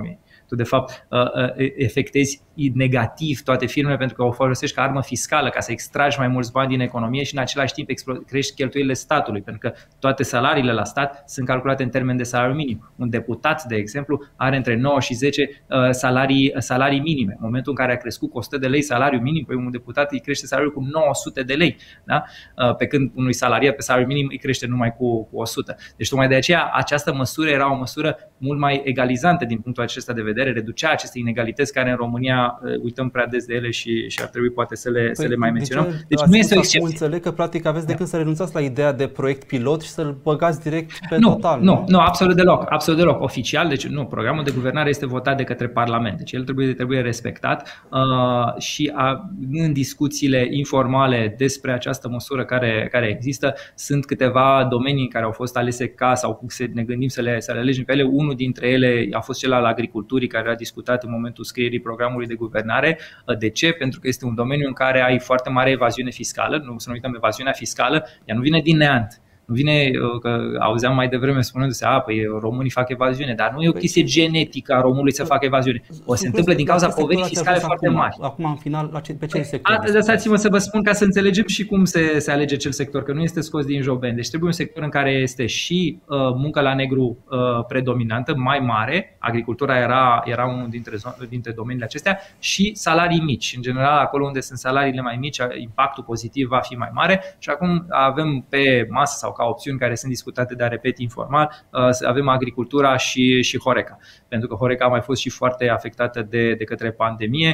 Speaker 2: Tu de fapt efectezi negativ toate firmele pentru că o folosești ca armă fiscală ca să extragi mai mulți bani din economie și în același timp crești cheltuielile statului, pentru că toate salariile la stat sunt calculate în termen de salariu minim. Un deputat, de exemplu, are între nouă și zece salarii, salarii minime. În momentul în care a crescut cu o sută de lei salariu minim, păi un deputat îi crește salariul cu nouă sute de lei, da? Pe când unui salariat pe salariu minim îi crește numai cu, cu o sută. Deci tocmai de aceea această măsură era o măsură mult mai egalizantă din punctul acesta de vedere, reducea aceste inegalități care în România uităm prea des de ele și, și ar trebui poate să le, păi, să le mai menționăm.
Speaker 1: De
Speaker 2: deci nu este o excepție.
Speaker 1: Înțeleg că practic aveți decât să renunțați la ideea de proiect pilot și să-l băgați direct pe
Speaker 2: nu,
Speaker 1: total.
Speaker 2: Nu, nu, nu, absolut deloc, absolut deloc. Oficial, deci nu, programul de guvernare este votat de către Parlament, deci el trebuie, trebuie respectat uh, și a, în discuțiile informale despre această măsură care, care există, sunt câteva domenii care au fost alese ca sau să ne gândim să le, să le alegem pe ele. Unul dintre ele a fost cel al agriculturii, care a discutat în momentul scrierii programului de guvernare. De ce? Pentru că este un domeniu în care ai foarte mare evaziune fiscală. Nu să nu uităm, evaziunea fiscală, ea nu vine din neant. Nu vine, că auzeam mai devreme spunându-se, a, păi românii fac evaziune, dar nu e o chestie genetică a românului să facă evaziune. O se întâmplă din cauza poverii fiscale foarte mari.
Speaker 1: Acum, în final, la ce, pe ce sector?
Speaker 2: Lăsați-mă să vă spun ca să înțelegem și cum se, se alege acel sector, că nu este scos din jobeni. Deci trebuie un sector în care este și uh, muncă la negru uh, predominantă, mai mare, agricultura era, era unul dintre, dintre domeniile acestea, și salarii mici. În general, acolo unde sunt salariile mai mici, impactul pozitiv va fi mai mare și acum avem pe masă sau ca opțiuni care sunt discutate, dar repet informal, avem agricultura și, și Horeca. Pentru că Horeca a mai fost și foarte afectată de, de către pandemie.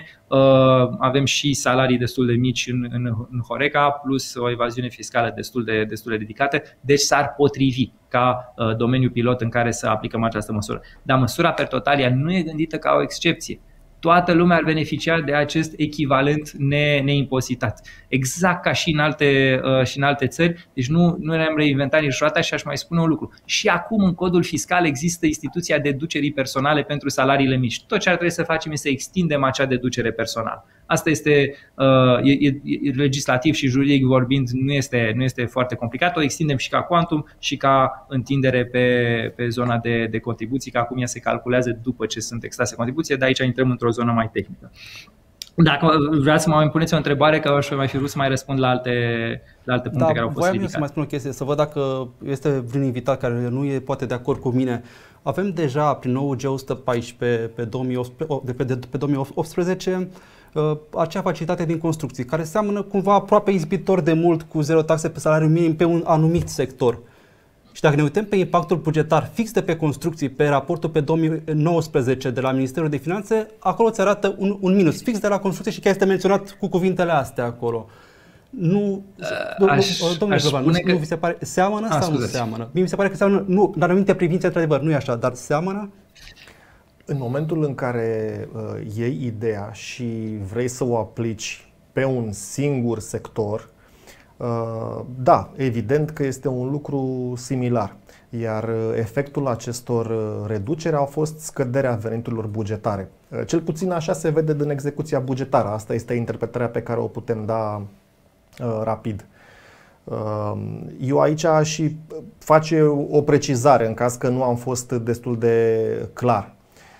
Speaker 2: Avem și salarii destul de mici în, în, în Horeca, plus o evaziune fiscală destul de, destul de ridicată. Deci s-ar potrivi ca domeniu pilot în care să aplicăm această măsură. Dar măsura per total nu e gândită ca o excepție. Toată lumea ar beneficia de acest echivalent ne, neimpozitat. Exact ca și în alte, uh, și în alte țări. Deci nu, nu ne-am reinventat nici roata și aș mai spune un lucru. Și acum în codul fiscal există instituția deducerii personale pentru salariile mici. Tot ce ar trebui să facem este să extindem acea deducere personală. Asta este uh, e, e, e, legislativ și juridic vorbind, nu este, nu este foarte complicat. O extindem și ca quantum și ca întindere pe, pe zona de, de contribuții, că acum ea se calculează după ce sunt extrase contribuție, dar aici intrăm într-o zonă mai tehnică. Dacă vreați să mă puneți o întrebare, că aș mai fi vrut să mai răspund la alte, la alte puncte
Speaker 1: da,
Speaker 2: care au fost ridicate.
Speaker 1: Să mai spun o chestie, să văd dacă este vreun invitat care nu e poate de acord cu mine. Avem deja prin nou G o sută paisprezece pe, două mii optsprezece, pe, pe două mii optsprezece acea facilitate din construcții, care seamănă cumva aproape izbitor de mult cu zero taxe pe salariu minim pe un anumit sector. Și dacă ne uităm pe impactul bugetar fix de pe construcții, pe raportul pe două mii nouăsprezece de la Ministerul de Finanțe, acolo ți arată un, un minus fix de la construcție și chiar este menționat cu cuvintele astea acolo. Nu,
Speaker 2: aș,
Speaker 1: domnule Găvan, nu,
Speaker 2: că...
Speaker 1: nu vi se pare, seamănă
Speaker 2: A,
Speaker 1: sau nu seamănă? Mie mi se pare că seamănă, nu, în anumite privințe, într-adevăr, nu e așa, dar seamănă?
Speaker 3: În momentul în care uh, iei ideea și vrei să o aplici pe un singur sector, uh, da, evident că este un lucru similar. Iar efectul acestor reduceri a fost scăderea veniturilor bugetare. Uh, cel puțin așa se vede din execuția bugetară. Asta este interpretarea pe care o putem da uh, rapid. Uh, eu aici aș și face o precizare în caz că nu am fost destul de clar.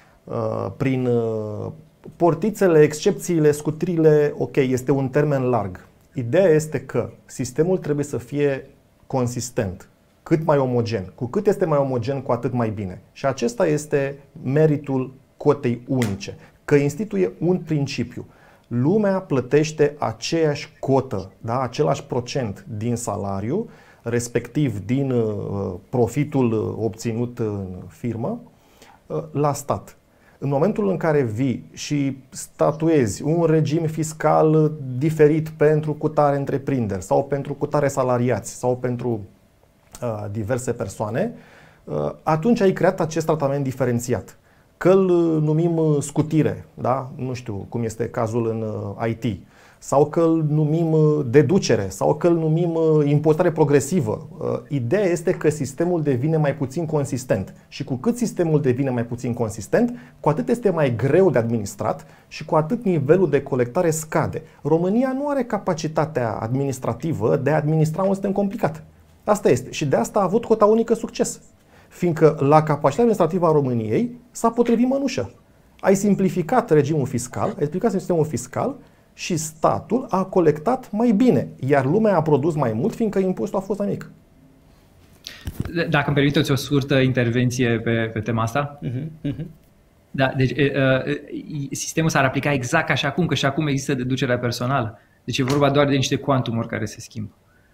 Speaker 3: Prin portițele, excepțiile, scutirile, ok, este un termen larg. Ideea este că sistemul trebuie să fie consistent, cât mai omogen. Cu cât este mai omogen, cu atât mai bine. Și acesta este meritul cotei unice, că instituie un principiu. Lumea plătește aceeași cotă, da? Același procent din salariu, respectiv din profitul obținut în firmă, la stat. În momentul în care vii și statuezi un regim fiscal diferit pentru cutare întreprinderi sau pentru cutare salariați sau pentru uh, diverse persoane, uh, atunci ai creat acest tratament diferențiat. Că îl numim scutire, da? Nu știu cum este cazul în uh, I T, sau că îl numim deducere, sau că îl numim impozitare progresivă. Ideea este că sistemul devine mai puțin consistent și cu cât sistemul devine mai puțin consistent, cu atât este mai greu de administrat și cu atât nivelul de colectare scade. România nu are capacitatea administrativă de a administra un sistem complicat. Asta este. Și de asta a avut cota unică succes. Fiindcă la capacitatea administrativă a României s-a potrivit mănușă. Ai simplificat regimul fiscal, ai simplificat sistemul fiscal și statul a colectat mai bine, iar lumea a produs mai mult, fiindcă impozitul a fost mai mic.
Speaker 2: Dacă îmi permiteți o scurtă intervenție pe, pe tema asta. Uh-huh, uh-huh. Da, deci uh, sistemul s-ar aplica exact ca și acum, că și acum există deducerea personală. Deci e vorba doar de niște cuantumuri care se schimbă.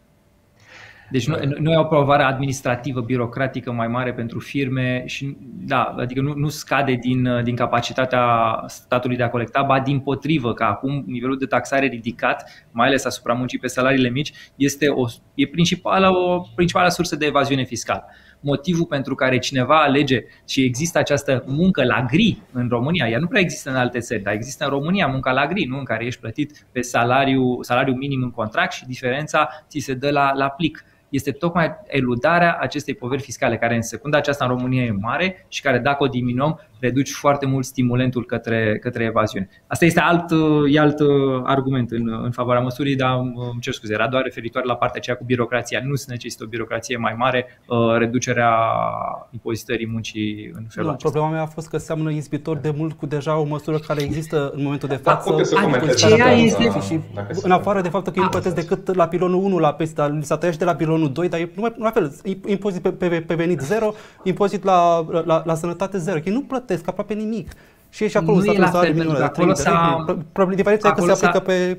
Speaker 2: Deci nu, nu e o povară administrativă, birocratică mai mare pentru firme și da, adică nu, nu scade din, din capacitatea statului de a colecta, ba dimpotrivă, că acum nivelul de taxare ridicat, mai ales asupra muncii pe salariile mici, este o, e principală, o principală sursă de evaziune fiscală. Motivul pentru care cineva alege și există această muncă la gri în România, ea nu prea există în alte țări, dar există în România munca la gri, nu? În care ești plătit pe salariu, salariu minim în contract și diferența ți se dă la, la plic. Este tocmai eludarea acestei poveri fiscale, care în secunda aceasta în România e mare și care, dacă o diminuăm, reduci foarte mult stimulentul către, către evaziune. Asta este alt, e alt argument în, în favoarea măsurii, dar îmi cer scuze, era doar referitor la partea aceea cu birocrația. Nu se necesită o birocrație mai mare, reducerea impozitării muncii în felul
Speaker 1: nu,
Speaker 2: acesta.
Speaker 1: Problema mea a fost că seamănă izbitor de mult cu deja o măsură care există în momentul de față.
Speaker 4: Da, să
Speaker 1: este... și în afară de faptul că eu nu plătesc decât la pilonul unu, la peste, li s-a tăiat de la pilonul doi, dar e numai, la fel, impozit pe, pe, pe venit zero, impozit la, la, la sănătate zero. Ei nu plătesc aproape nimic. Și e și acolo
Speaker 2: nu e la fel, pentru că acolo s-a...
Speaker 1: Diferența e că se aplică pe...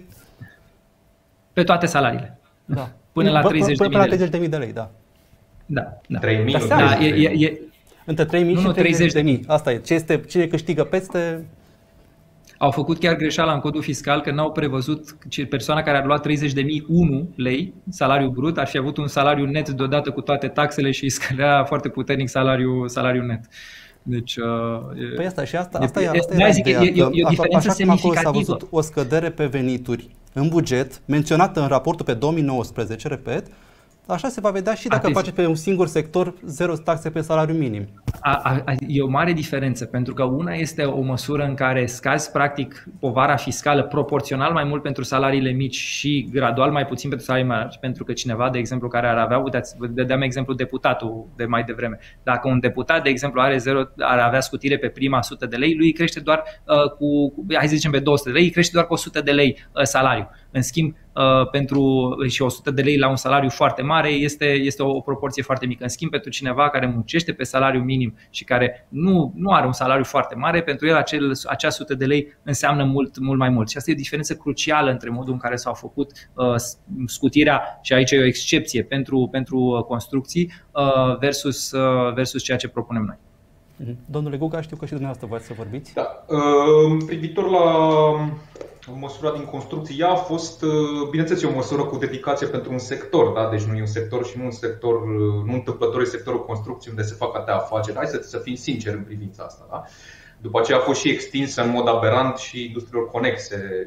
Speaker 2: Pe toate salariile.
Speaker 1: Da.
Speaker 2: Până la treizeci
Speaker 1: de mii de lei, da.
Speaker 2: Da, da.
Speaker 4: trei mii,
Speaker 2: da, e, e, e...
Speaker 1: Între trei mii și treizeci de mii. Asta e. Ce este, cine câștigă peste...
Speaker 2: Au făcut chiar greșeala în codul fiscal că n-au prevăzut că persoana care ar lua treizeci de mii unu lei, salariu brut, ar fi avut un salariu net deodată cu toate taxele și îi scădea foarte puternic salariul salariu net. Deci, uh,
Speaker 1: păi asta și asta, asta
Speaker 2: e,
Speaker 1: e, asta e,
Speaker 2: zic, e, e, e o diferență
Speaker 1: așa
Speaker 2: semnificativă.
Speaker 1: S-a văzut o scădere pe venituri în buget, menționată în raportul pe două mii nouăsprezece, repet, așa se va vedea și dacă faceți pe un singur sector zero taxe pe salariu minim.
Speaker 2: A, a, e o mare diferență, pentru că una este o măsură în care scazi practic povara fiscală proporțional mai mult pentru salariile mici și gradual mai puțin pentru salarii mari, pentru că cineva, de exemplu, care ar avea, uitați, dădeam exemplu deputatul de mai devreme, dacă un deputat, de exemplu, are zero, ar avea scutire pe prima sută de lei, lui crește doar uh, cu, hai să zicem pe două sute de lei, crește doar cu o sută de lei uh, salariu. În schimb, uh, pentru și o sută de lei la un salariu foarte mare este, este o, o proporție foarte mică. În schimb, pentru cineva care muncește pe salariu minim și care nu, nu are un salariu foarte mare, pentru el acel, acea sută de lei înseamnă mult, mult mai mult. Și asta e o diferență crucială între modul în care s-au făcut uh, scutirea, și aici e o excepție pentru, pentru construcții, uh, versus, uh, versus ceea ce propunem noi.
Speaker 1: Domnule Guga, știu că și dumneavoastră v-ați să vorbiți.
Speaker 4: Da. Privitor la măsura din construcții, ea a fost, bineînțeles, o măsură cu dedicație pentru un sector, da? Deci nu e un sector și nu un sector, nu întâmplător e sectorul construcții unde se fac atâtea afaceri. Hai să, să fim sinceri în privința asta, da? După aceea a fost și extinsă în mod aberant și industriilor conexe,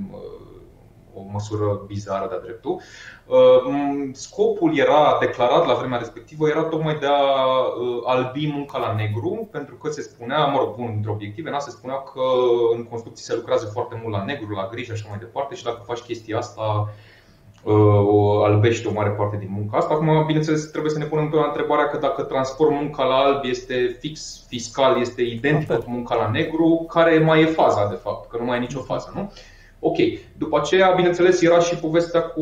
Speaker 4: o măsură bizară de-a dreptul. Scopul era declarat la vremea respectivă, era tocmai de a albi munca la negru, pentru că se spunea, mă rog, unul dintre obiective, se spunea că în construcții se lucrează foarte mult la negru, la gri și așa mai departe, și dacă faci chestia asta, albești o mare parte din munca asta. Acum, bineînțeles, trebuie să ne punem la întrebarea că dacă transform munca la alb este fix fiscal, este identică cu munca la negru, care mai e faza de fapt, că nu mai e nicio fază, nu? Ok, după aceea, bineînțeles, era și povestea cu,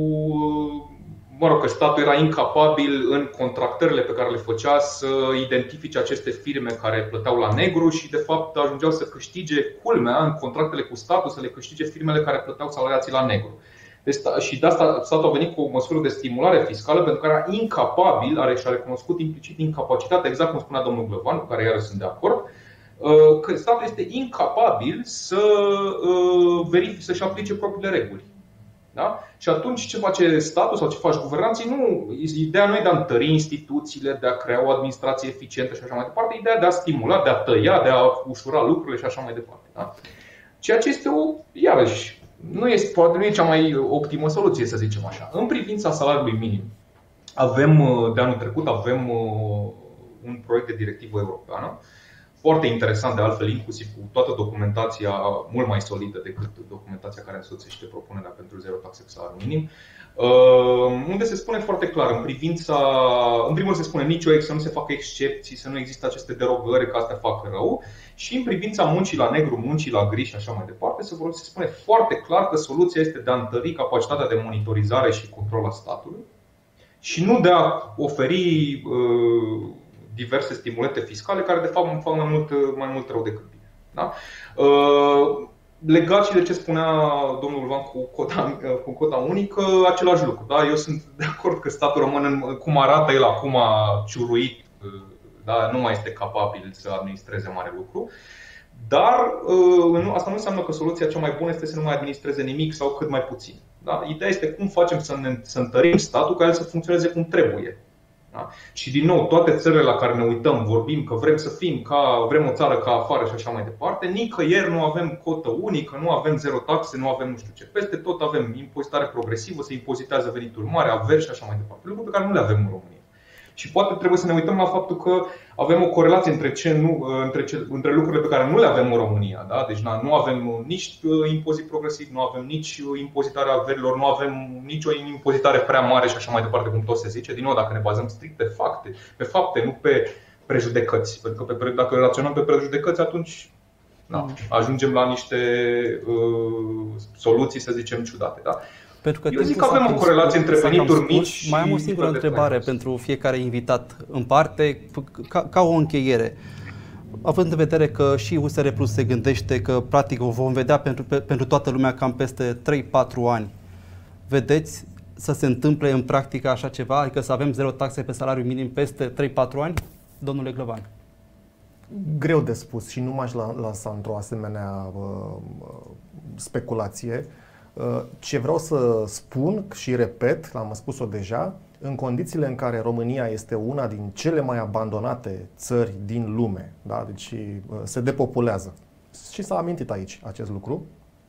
Speaker 4: mă rog, că statul era incapabil în contractările pe care le făcea să identifice aceste firme care plăteau la negru și, de fapt, ajungeau să câștige, culmea, în contractele cu statul, să le câștige firmele care plăteau salariații la negru. Deci, și de asta statul a venit cu o măsură de stimulare fiscală, pentru că era incapabil, are și a recunoscut implicit incapacitatea, exact cum spunea domnul Glăvan, cu care iară sunt de acord, că statul este incapabil să verifice, să-și aplice propriile reguli. Da? Și atunci ce face statul sau ce faci guvernanții? Nu, ideea nu e de a întări instituțiile, de a crea o administrație eficientă și așa mai departe, ideea de a stimula, de a tăia, de a ușura lucrurile și așa mai departe. Da? Ceea ce este o, iarăși, nu este, poate nu e cea mai optimă soluție, să zicem așa. În privința salariului minim, avem, de anul trecut avem un proiect de directivă europeană, foarte interesant de altfel, inclusiv cu toată documentația mult mai solidă decât documentația care însoțește propunerea pentru zero taxe pe salariu minim, unde se spune foarte clar în privința, în primul rând se spune nicio ex, să nu se facă excepții, să nu există aceste derogări, că astea fac rău. Și în privința muncii la negru, muncii la gri și așa mai departe, se spune foarte clar că soluția este de a întări capacitatea de monitorizare și control a statului și nu de a oferi uh, diverse stimulente fiscale care de fapt fac mai mult, mai mult rău decât bine. Da? Uh, Legat și de ce spunea domnul Van cu cota, cu cota unică, același lucru. Da? Eu sunt de acord că statul român, cum arată el acum ciuruit, da? Nu mai este capabil să administreze mare lucru. Dar asta nu înseamnă că soluția cea mai bună este să nu mai administreze nimic sau cât mai puțin. Da? Ideea este cum facem să, ne, să întărim statul ca el să funcționeze cum trebuie. Da? Și din nou, toate țările la care ne uităm, vorbim că vrem să fim ca, vrem o țară ca afară și așa mai departe, nicăieri nu avem cotă unică, nu avem zero taxe, nu avem nu știu ce. Peste tot avem impozitare progresivă, se impozitează venituri mari, averi și așa mai departe. Lucruri pe care nu le avem în România. Și poate trebuie să ne uităm la faptul că avem o corelație între, ce nu, între, ce, între lucrurile pe care nu le avem în România. Da? Deci nu avem nici impozit progresiv, nu avem nici impozitarea averilor, nu avem nicio impozitare prea mare și așa mai departe, cum tot se zice. Din nou, dacă ne bazăm strict pe fapte, pe fapte, nu pe prejudecăți. Pentru că pe, dacă raționăm pe prejudecăți, atunci na, ajungem la niște uh, soluții, să zicem, ciudate. Da?
Speaker 1: Pentru că
Speaker 4: eu zic că avem o corelație între venituri mici și...
Speaker 1: Mai am o singură întrebare pentru fiecare invitat în parte, ca, ca o încheiere. Având în vedere că și U S R Plus se gândește că practic o vom vedea pentru, pentru toată lumea cam peste trei patru ani, vedeți să se întâmple în practică așa ceva? Adică să avem zero taxe pe salariu minim peste trei patru ani? Domnule Glăvan.
Speaker 3: Greu de spus și nu m-aș lansa într-o asemenea uh, speculație. Ce vreau să spun și repet, l-am spus-o deja, în condițiile în care România este una din cele mai abandonate țări din lume, da? Deci se depopulează și s-a amintit aici acest lucru,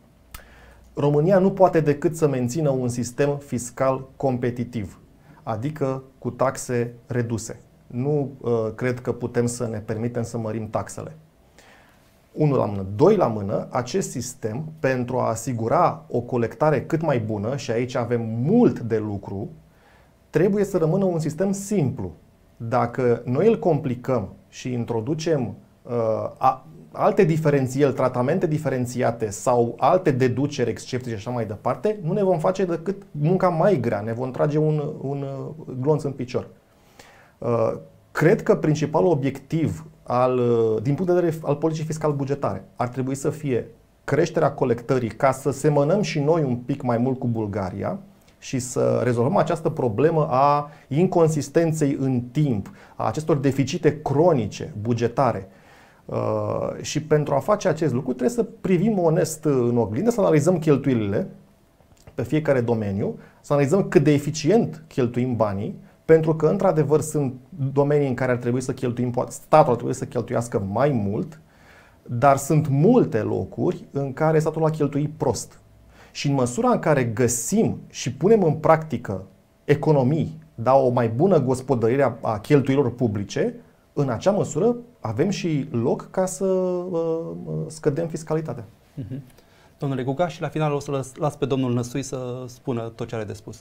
Speaker 3: România nu poate decât să mențină un sistem fiscal competitiv, adică cu taxe reduse. Nu uh, cred că putem să ne permitem să mărim taxele. Unul la mână. Doi la mână, acest sistem, pentru a asigura o colectare cât mai bună, și aici avem mult de lucru, trebuie să rămână un sistem simplu. Dacă noi îl complicăm și introducem uh, a, alte diferențieri, tratamente diferențiate sau alte deduceri, excepții și așa mai departe, nu ne vom face decât munca mai grea, ne vom trage un, un glonț în picior. Uh, cred că principalul obiectiv Al, din punct de vedere al politicii fiscal-bugetare ar trebui să fie creșterea colectării ca să semănăm și noi un pic mai mult cu Bulgaria și să rezolvăm această problemă a inconsistenței în timp, a acestor deficite cronice bugetare. Uh, și pentru a face acest lucru trebuie să privim onest în oglindă, să analizăm cheltuielile pe fiecare domeniu, să analizăm cât de eficient cheltuim banii, pentru că, într-adevăr, sunt domenii în care ar trebui să cheltuim, poate statul ar trebui să cheltuiască mai mult, dar sunt multe locuri în care statul a cheltuit prost. Și în măsura în care găsim și punem în practică economii, da, o mai bună gospodărire a cheltuielor publice, în acea măsură avem și loc ca să uh, scădem fiscalitatea.
Speaker 1: Uh-huh. Domnule Guga, și la final o să las pe domnul Năsui să spună tot ce are de spus.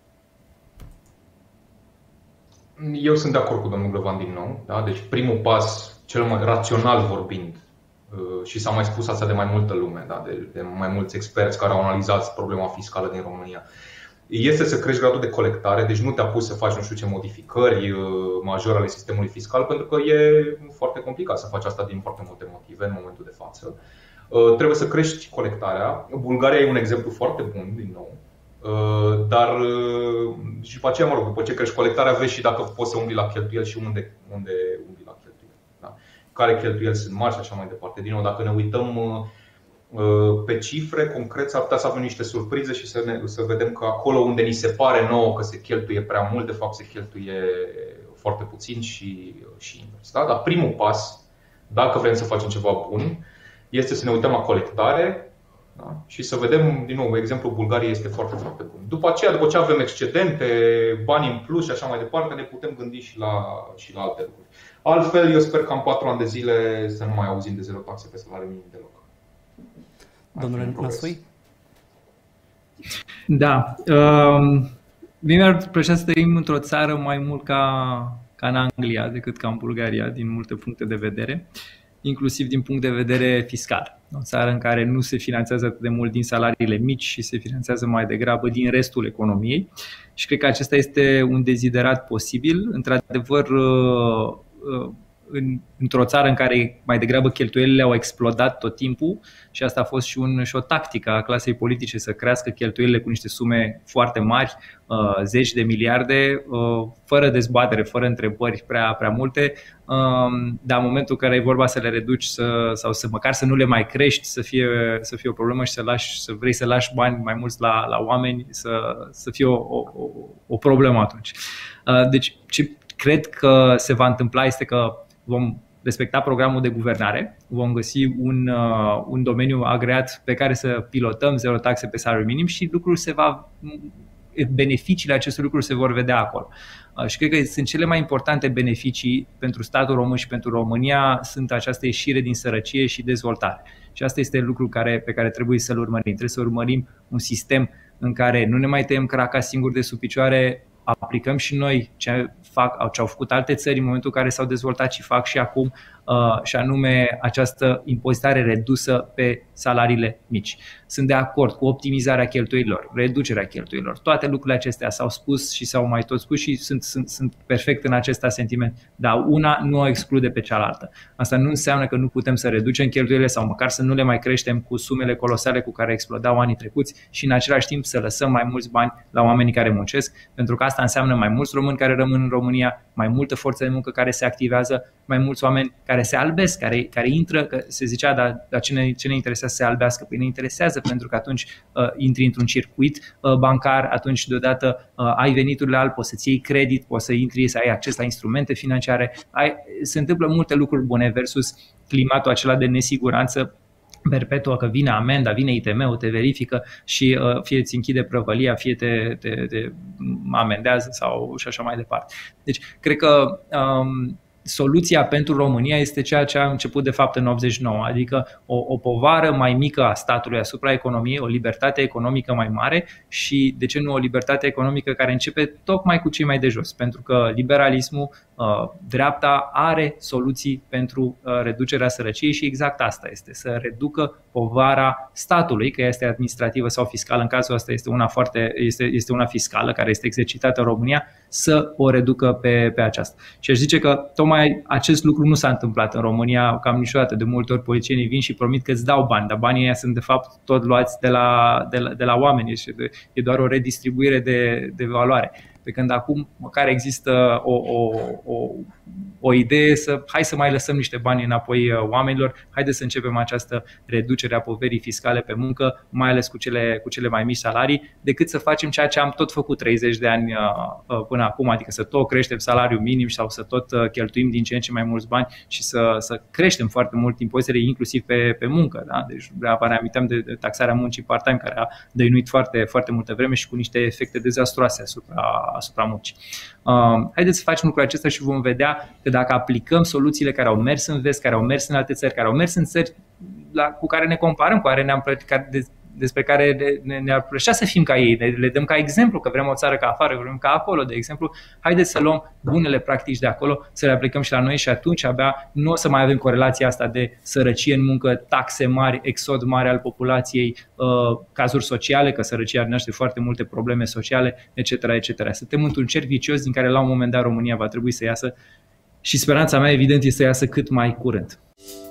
Speaker 4: Eu sunt de acord cu domnul Glăvan din nou. Da? Deci primul pas, cel mai rațional vorbind, și s-a mai spus asta de mai multă lume, da? de, de mai mulți experți care au analizat problema fiscală din România, este să crești gradul de colectare. Deci nu te apuci să faci nu știu ce modificări majore ale sistemului fiscal, pentru că e foarte complicat să faci asta din foarte multe motive în momentul de față. Trebuie să crești colectarea. Bulgaria e un exemplu foarte bun, din nou. Dar și după aceea, mă rog, după ce crești colectarea, vezi și dacă poți să umbli la cheltuieli și unde, unde umbli la cheltuieli, da? Care cheltuieli sunt mari și așa mai departe. Din nou, dacă ne uităm pe cifre concret, s-ar putea să avem niște surprize și să, ne, să vedem că acolo unde ni se pare nouă că se cheltuie prea mult, de fapt se cheltuie foarte puțin și, și invers. Da? Dar primul pas, dacă vrem să facem ceva bun, este să ne uităm la colectare. Da? Și să vedem, din nou, exemplul Bulgariei este foarte, foarte bun. După aceea, după ce avem excedente, bani în plus și așa mai departe, ne putem gândi și la, și la alte lucruri. Altfel, eu sper că în patru ani de zile să nu mai auzim de zero taxe pe salariu minim deloc.
Speaker 1: Domnule Năsui?
Speaker 2: Da. Uh, mie mi-ar plăcea să trăim într-o țară mai mult ca, ca în Anglia decât ca în Bulgaria, din multe puncte de vedere, inclusiv din punct de vedere fiscal. O țară în care nu se finanțează atât de mult din salariile mici și se finanțează mai degrabă din restul economiei. Și cred că acesta este un deziderat posibil. Într-adevăr, în, într-o țară în care mai degrabă cheltuielile au explodat tot timpul și asta a fost și, un, și o tactică a clasei politice să crească cheltuielile cu niște sume foarte mari, uh, zeci de miliarde, uh, fără dezbatere, fără întrebări prea, prea multe, uh, dar în momentul în care e vorba să le reduci să, sau să măcar să nu le mai crești, să fie, să fie o problemă și să, lași, să vrei să lași bani mai mulți la, la oameni, să, să fie o, o, o problemă atunci. Uh, deci ce cred că se va întâmpla este că vom respecta programul de guvernare, vom găsi un, uh, un domeniu agreat pe care să pilotăm zero taxe pe salariu minim și lucrul se va, beneficiile acestor lucruri se vor vedea acolo. Uh, și cred că sunt cele mai importante beneficii pentru statul român și pentru România sunt această ieșire din sărăcie și dezvoltare. Și asta este lucrul care, pe care trebuie să-l urmărim. Trebuie să urmărim un sistem în care nu ne mai tăiem craca singuri de sub picioare, aplicăm și noi ce fac, ce au făcut alte țări în momentul în care s-au dezvoltat și fac și acum, și anume această impozitare redusă pe salariile mici. Sunt de acord cu optimizarea cheltuielilor, reducerea cheltuielilor. Toate lucrurile acestea s-au spus și s-au mai tot spus și sunt, sunt, sunt perfect în acest asentiment, dar una nu o exclude pe cealaltă. Asta nu înseamnă că nu putem să reducem cheltuielile sau măcar să nu le mai creștem cu sumele colosale cu care explodau anii trecuți și în același timp să lăsăm mai mulți bani la oamenii care muncesc, pentru că asta înseamnă mai mulți români care rămân în România, mai multă forță de muncă care se activează, mai mulți oameni care se albesc, care, care intră, că se zicea, dar, dar ce, ne, ce ne interesează să se albească? Păi ne interesează pentru că atunci uh, intri într-un circuit uh, bancar, atunci deodată uh, ai veniturile albe, poți să-ți iei credit, poți să intri, să ai acces la instrumente financiare. Ai, se întâmplă multe lucruri bune versus climatul acela de nesiguranță perpetuă, că vine amenda, vine I T M-ul, te verifică și uh, fie ți închide prăvălia, fie te, te, te amendează sau și așa mai departe. Deci, cred că um, soluția pentru România este ceea ce a început de fapt în optzeci și nouă, adică o, o povară mai mică a statului asupra economiei, o libertate economică mai mare și, de ce nu, o libertate economică care începe tocmai cu cei mai de jos, pentru că liberalismul, dreapta, are soluții pentru reducerea sărăciei și exact asta este, să reducă povara statului, că este administrativă sau fiscală, în cazul ăsta este una, foarte, este, este una fiscală care este exercitată în România, să o reducă pe, pe aceasta. Și aș zice că tocmai acest lucru nu s-a întâmplat în România cam niciodată. De multe ori politicienii vin și promit că îți dau bani, dar banii ăia sunt de fapt tot luați de la, de la, de la oameni. E doar o redistribuire de, de valoare. Pe când acum măcar există o, o, o, o idee să hai să mai lăsăm niște bani înapoi oamenilor, haide să începem această reducere a poverii fiscale pe muncă, mai ales cu cele, cu cele mai mici salarii, decât să facem ceea ce am tot făcut treizeci de ani până acum, adică să tot creștem salariul minim sau să tot cheltuim din ce în ce mai mulți bani și să, să creștem foarte mult impozitele, inclusiv pe, pe muncă. Da? Deci ne aminteam de, de taxarea muncii part-time, care a dăinuit foarte, foarte multă vreme și cu niște efecte dezastroase asupra asupra muncii. Uh, haideți să facem lucrul acesta și vom vedea că dacă aplicăm soluțiile care au mers în vest, care au mers în alte țări, care au mers în țări la, cu care ne comparăm, cu care ne-am plătit, de, despre care ne, ne-ar plăcea să fim ca ei, ne, le dăm ca exemplu, că vrem o țară ca afară, vrem ca acolo, de exemplu, haideți să luăm bunele practici de acolo, să le aplicăm și la noi și atunci abia nu o să mai avem corelația asta de sărăcie în muncă, taxe mari, exod mare al populației, uh, cazuri sociale, că sărăcia naște foarte multe probleme sociale, et cetera, et cetera. Suntem într-un cerc vicios din care la un moment dat România va trebui să iasă și speranța mea evident este să iasă cât mai curând.